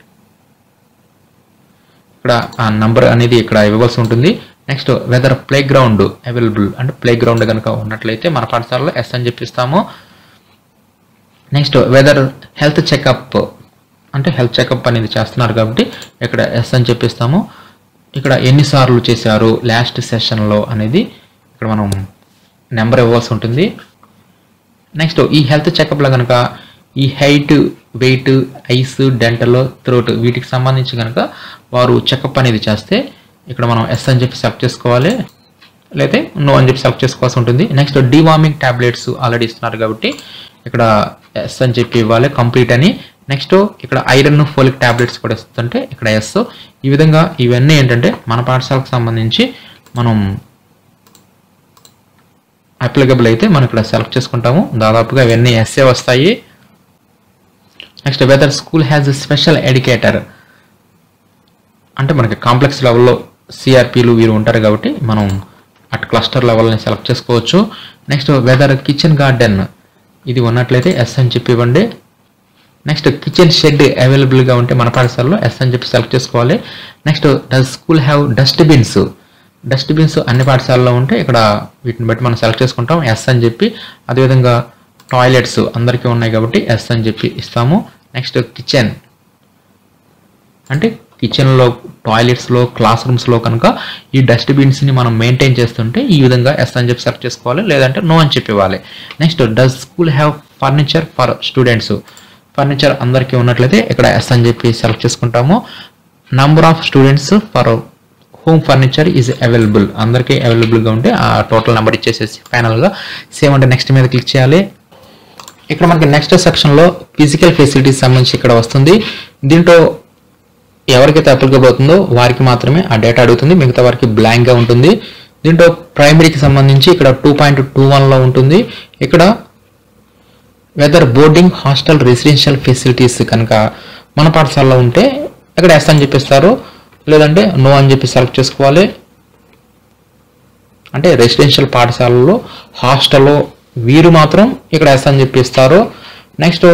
ఇక్కడ ఆ నంబర్ అనేది ఇక్కడ ఇవ్వవలసి ఉంటుంది. Next whether play ground available అంటే ప్లే గ్రౌండ్ కనుక ఉన్నట్లయితే మన పాఠశాలలో ఎస్ అని చెప్పిస్తాము. నెక్స్ట్ వెదర్ హెల్త్ చెకప్ అంటే హెల్త్ చెకప్ అనేది చేస్తున్నారు కాబట్టి ఇక్కడ ఎస్ అని చెప్పిస్తాము. ఇక్కడ ఎన్నిసార్లు చేశారు లాస్ట్ సెషన్లో అనేది ఇక్కడ మనం నెంబర్ ఇవ్వాల్సి ఉంటుంది. నెక్స్ట్ ఈ హెల్త్ చెకప్లో కనుక ఈ height, weight, eyes, dental, throat వీటికి సంబంధించి కనుక వారు చెకప్ అనేది చేస్తే ఇక్కడ మనం ఎస్ అని చెప్పి సెలెక్ట్ చేసుకోవాలి, లేకపోతే నో అని చెప్పి సెలెక్ట్ చేసుకోవాల్సి ఉంటుంది. నెక్స్ట్ డివార్మింగ్ టాబ్లెట్స్ ఆల్రెడీ ఇస్తున్నారు కాబట్టి ఇక్కడ ఎస్ అని చెప్పి ఇవ్వాలి కంప్లీట్ అని. నెక్స్ట్ ఇక్కడ ఐరన్ ఫోలిక్ టాబ్లెట్స్ కూడా ఇస్తుంటే ఇక్కడ ఎస్. ఈ విధంగా ఇవన్నీ ఏంటంటే మన పాఠశాలకు సంబంధించి మనం అప్లికబుల్ అయితే మనం ఇక్కడ సెలెక్ట్ చేసుకుంటాము. దాదాపుగా ఇవన్నీ ఎస్ఏ వస్తాయి. Next whether school has special educator అంటే మనకి కాంప్లెక్స్ లెవెల్లో సిఆర్పీలు వీరు ఉంటారు కాబట్టి మనం అట్ క్లస్టర్ లెవెల్ని సెలెక్ట్ చేసుకోవచ్చు. నెక్స్ట్ వెదర్ కిచెన్ గార్డెన్ ఇది ఉన్నట్లయితే ఎస్ అని చెప్పి ఇవ్వండి. నెక్స్ట్ కిచెన్ షెడ్ అవైలబుల్గా ఉంటే మన పాఠశాలలో ఎస్ అని చెప్పి సెలెక్ట్ చేసుకోవాలి. Next does school have dustbins, dustbins అన్ని పాఠశాలలో ఉంటే ఇక్కడ వీటిని బట్టి మనం సెలెక్ట్ చేసుకుంటాం ఎస్ అని చెప్పి. అదేవిధంగా టాయిలెట్స్ అందరికీ ఉన్నాయి కాబట్టి ఎస్ అని చెప్పి ఇస్తాము. నెక్స్ట్ కిచెన్ అంటే కిచెన్లో, టాయిలెట్స్లో, క్లాస్ రూమ్స్లో కనుక ఈ డస్ట్బిన్స్ని మనం మెయింటైన్ చేస్తుంటే ఈ విధంగా ఎస్ అని చెప్పి సెలెక్ట్ చేసుకోవాలి, లేదంటే నో అని చెప్పి ఇవ్వాలి. Next does school have furniture for students, furniture అందరికీ ఉన్నట్లయితే ఇక్కడ ఎస్ అని చెప్పి సెలెక్ట్ చేసుకుంటాము. Number of students for home furniture is available, అందరికీ అవైలబుల్గా ఉంటే ఆ టోటల్ నెంబర్ ఇచ్చేసేసి ఫైనల్గా సేమ్ అంటే నెక్స్ట్ మీద క్లిక్ చేయాలి. ఇక్కడ మనకి నెక్స్ట్ సెక్షన్లో ఫిజికల్ ఫెసిలిటీస్ సంబంధించి ఇక్కడ వస్తుంది. దీంట్లో ఎవరికైతే అప్లికబుల్ అవుతుందో వారికి మాత్రమే ఆ డేటా అడుగుతుంది, మిగతా వారికి బ్లాంక్గా ఉంటుంది. దీంట్లో ప్రైమరీకి సంబంధించి ఇక్కడ 2.21లో ఉంటుంది. ఇక్కడ whether boarding hostel residential facilities కనుక మన పాఠశాలలో ఉంటే ఇక్కడ ఎస్ అని చెప్పిస్తారు, లేదంటే నో అని చెప్పి సెలెక్ట్ చేసుకోవాలి. అంటే రెసిడెన్షియల్ పాఠశాలలో హాస్టల్లో వీరు మాత్రం ఇక్కడ ఎస్ అని చెప్పి ఇస్తారు. నెక్స్ట్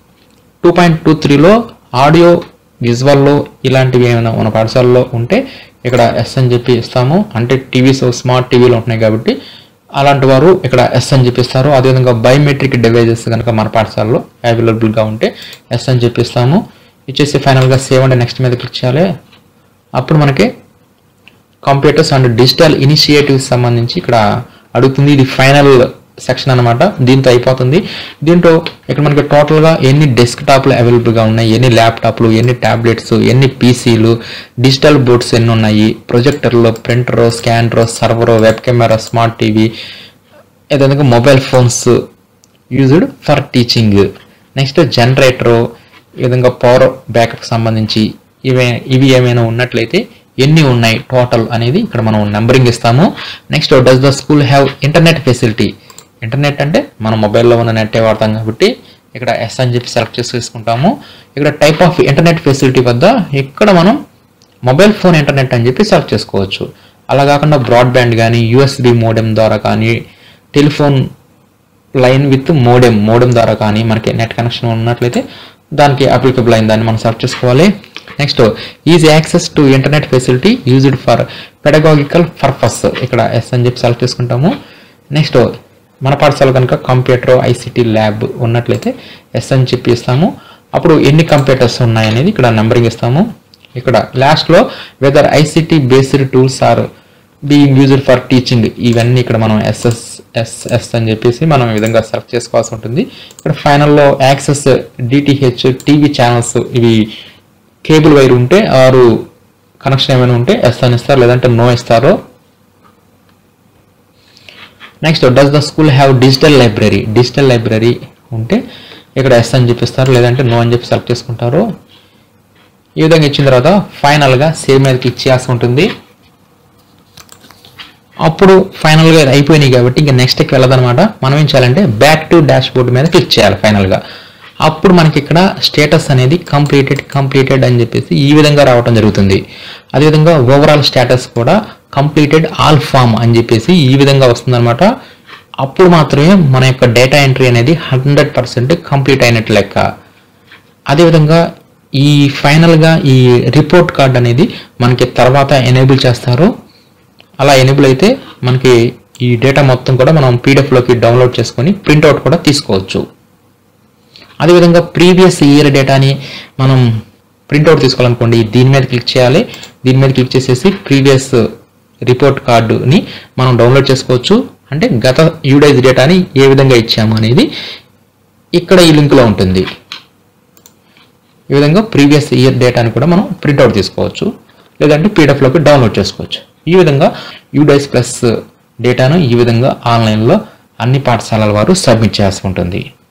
2.23లో ఆడియో విజువల్లో ఇలాంటివి ఏమైనా మన పాఠశాలలో ఉంటే ఇక్కడ ఎస్ అని చెప్పి ఇస్తాము. అంటే టీవీస్ స్మార్ట్ టీవీలు ఉంటున్నాయి కాబట్టి అలాంటి వారు ఇక్కడ ఎస్ అని చెప్పిస్తారు. అదేవిధంగా బయోమెట్రిక్ డివైజెస్ కనుక మన పాఠశాలలో అవైలబుల్గా ఉంటే ఎస్ అని చెప్పిస్తాము. ఇచ్చేసి ఫైనల్గా సేవ్ అండ్ నెక్స్ట్ మీద క్లిక్ చేయాలి. అప్పుడు మనకి కంప్యూటర్స్ అండ్ డిజిటల్ ఇనిషియేటివ్స్ సంబంధించి ఇక్కడ అడుగుతుంది. ఇది ఫైనల్ సెక్షన్ అనమాట, దీంతో అయిపోతుంది. దీంట్లో ఇక్కడ మనకి టోటల్గా ఎన్ని డెస్క్టాప్లు అవైలబుల్గా ఉన్నాయి, ఎన్ని ల్యాప్టాప్లు, ఎన్ని ట్యాబ్లెట్స్, ఎన్ని పీసీలు, డిజిటల్ బోర్డ్స్ ఎన్ని ఉన్నాయి, ప్రొజెక్టర్లు, printer, scanner, server, web camera, smart TV, ఏదైనా mobile phones used for teaching. Next generator, ఈ విధంగా పవర్ బ్యాకప్ సంబంధించి ఇవి ఏమైనా ఉన్నట్లయితే ఎన్ని ఉన్నాయి టోటల్ అనేది ఇక్కడ మనం నెంబరింగ్ ఇస్తాము. Next does the school have internet facility, internet అంటే మన మొబైల్లో ఉన్న నెట్టే వాడతాం కాబట్టి ఇక్కడ ఎస్ అని చెప్పి సెలెక్ట్ చేసుకుంటాము. ఇక్కడ టైప్ ఆఫ్ ఇంటర్నెట్ ఫెసిలిటీ వద్ద ఇక్కడ మనం మొబైల్ ఫోన్ ఇంటర్నెట్ అని చెప్పి సెలెక్ట్ చేసుకోవచ్చు. అలా కాకుండా బ్రాడ్బ్యాండ్ కానీ, యూఎస్బి మోడెమ్ ద్వారా కానీ, టెలిఫోన్ లైన్ విత్ మోడెమ్ ద్వారా కానీ మనకి నెట్ కనెక్షన్ ఉన్నట్లయితే దానికి అప్లికబుల్ అయిన దాన్ని మనం సెలెక్ట్ చేసుకోవాలి. Next easy access to internet facility used for pedagogical purpose, ఇక్కడ ఎస్ అని చెప్పి సెలెక్ట్ చేసుకుంటాము. నెక్స్ట్ మన పాఠశాల కనుక కంప్యూటర్ ఐసిటీ ల్యాబ్ ఉన్నట్లయితే ఎస్ అని చెప్పి ఇస్తాము. అప్పుడు ఎన్ని కంప్యూటర్స్ ఉన్నాయనేది ఇక్కడ నెంబరింగ్ ఇస్తాము. ఇక్కడ లాస్ట్లో whether ICT based tools are being used for teaching, ఇవన్నీ ఇక్కడ మనం ఎస్ అని చెప్పేసి మనం ఈ విధంగా సెలెక్ట్ చేసుకోవాల్సి ఉంటుంది. ఇక్కడ ఫైనల్లో యాక్సెస్ డిటిహెచ్ టీవీ ఛానల్స్, ఇవి కేబుల్ వైర్ ఉంటే ఆరు కనెక్షన్ ఏమైనా ఉంటే ఎస్ అని ఇస్తారు, లేదంటే నో ఇస్తారు. Next does the school have digital library, digital library ఉంటే ఇక్కడ ఎస్ అని చెప్పిస్తారు, లేదంటే నో అని చెప్పి సెలెక్ట్ చేసుకుంటారు. ఈ విధంగా ఇచ్చిన తర్వాత ఫైనల్గా సేవ్ మీద క్లిక్ చేయాల్సి ఉంటుంది. అప్పుడు ఫైనల్గా అయిపోయినాయి కాబట్టి ఇంకా నెక్స్ట్కి వెళ్ళదనమాట. మనం ఏం చేయాలంటే బ్యాక్ టు డాష్ బోర్డ్ మీద క్లిక్ చేయాలి ఫైనల్గా. అప్పుడు మనకి ఇక్కడ స్టేటస్ అనేది కంప్లీటెడ్ అని చెప్పేసి ఈ విధంగా రావడం జరుగుతుంది. అదేవిధంగా ఓవరాల్ స్టేటస్ కూడా కంప్లీటెడ్ ఆల్ ఫామ్ అని చెప్పేసి ఈ విధంగా వస్తుందన్నమాట. అప్పుడు మాత్రమే మన యొక్క డేటా ఎంట్రీ అనేది 100% కంప్లీట్ అయినట్టు లెక్క. అదేవిధంగా ఈ ఫైనల్గా ఈ రిపోర్ట్ కార్డ్ అనేది మనకి తర్వాత ఎనేబుల్ చేస్తారు. అలా ఎనేబుల్ అయితే మనకి ఈ డేటా మొత్తం కూడా మనం పీడిఎఫ్లోకి డౌన్లోడ్ చేసుకొని ప్రింట్అవుట్ కూడా తీసుకోవచ్చు. అదేవిధంగా ప్రీవియస్ ఇయర్ డేటాని మనం ప్రింట్అవుట్ తీసుకోవాలనుకోండి, దీని మీద క్లిక్ చేయాలి. దీని మీద క్లిక్ చేసేసి ప్రీవియస్ రిపోర్ట్ కార్డుని మనం డౌన్లోడ్ చేసుకోవచ్చు. అంటే గత యూడైజ్ డేటాని ఏ విధంగా ఇచ్చాము అనేది ఇక్కడ ఈ లింక్లో ఉంటుంది. ఈ విధంగా ప్రీవియస్ ఇయర్ డేటాని కూడా మనం ప్రింట్అవుట్ తీసుకోవచ్చు. లేదంటే పీడిఎఫ్లోకి డౌన్లోడ్ చేసుకోవచ్చు. ఈ విధంగా UDICE ప్లస్ డేటాను ఈ విధంగా ఆన్లైన్లో అన్ని పాఠశాలల వారు సబ్మిట్ చేయాల్సి ఉంటుంది.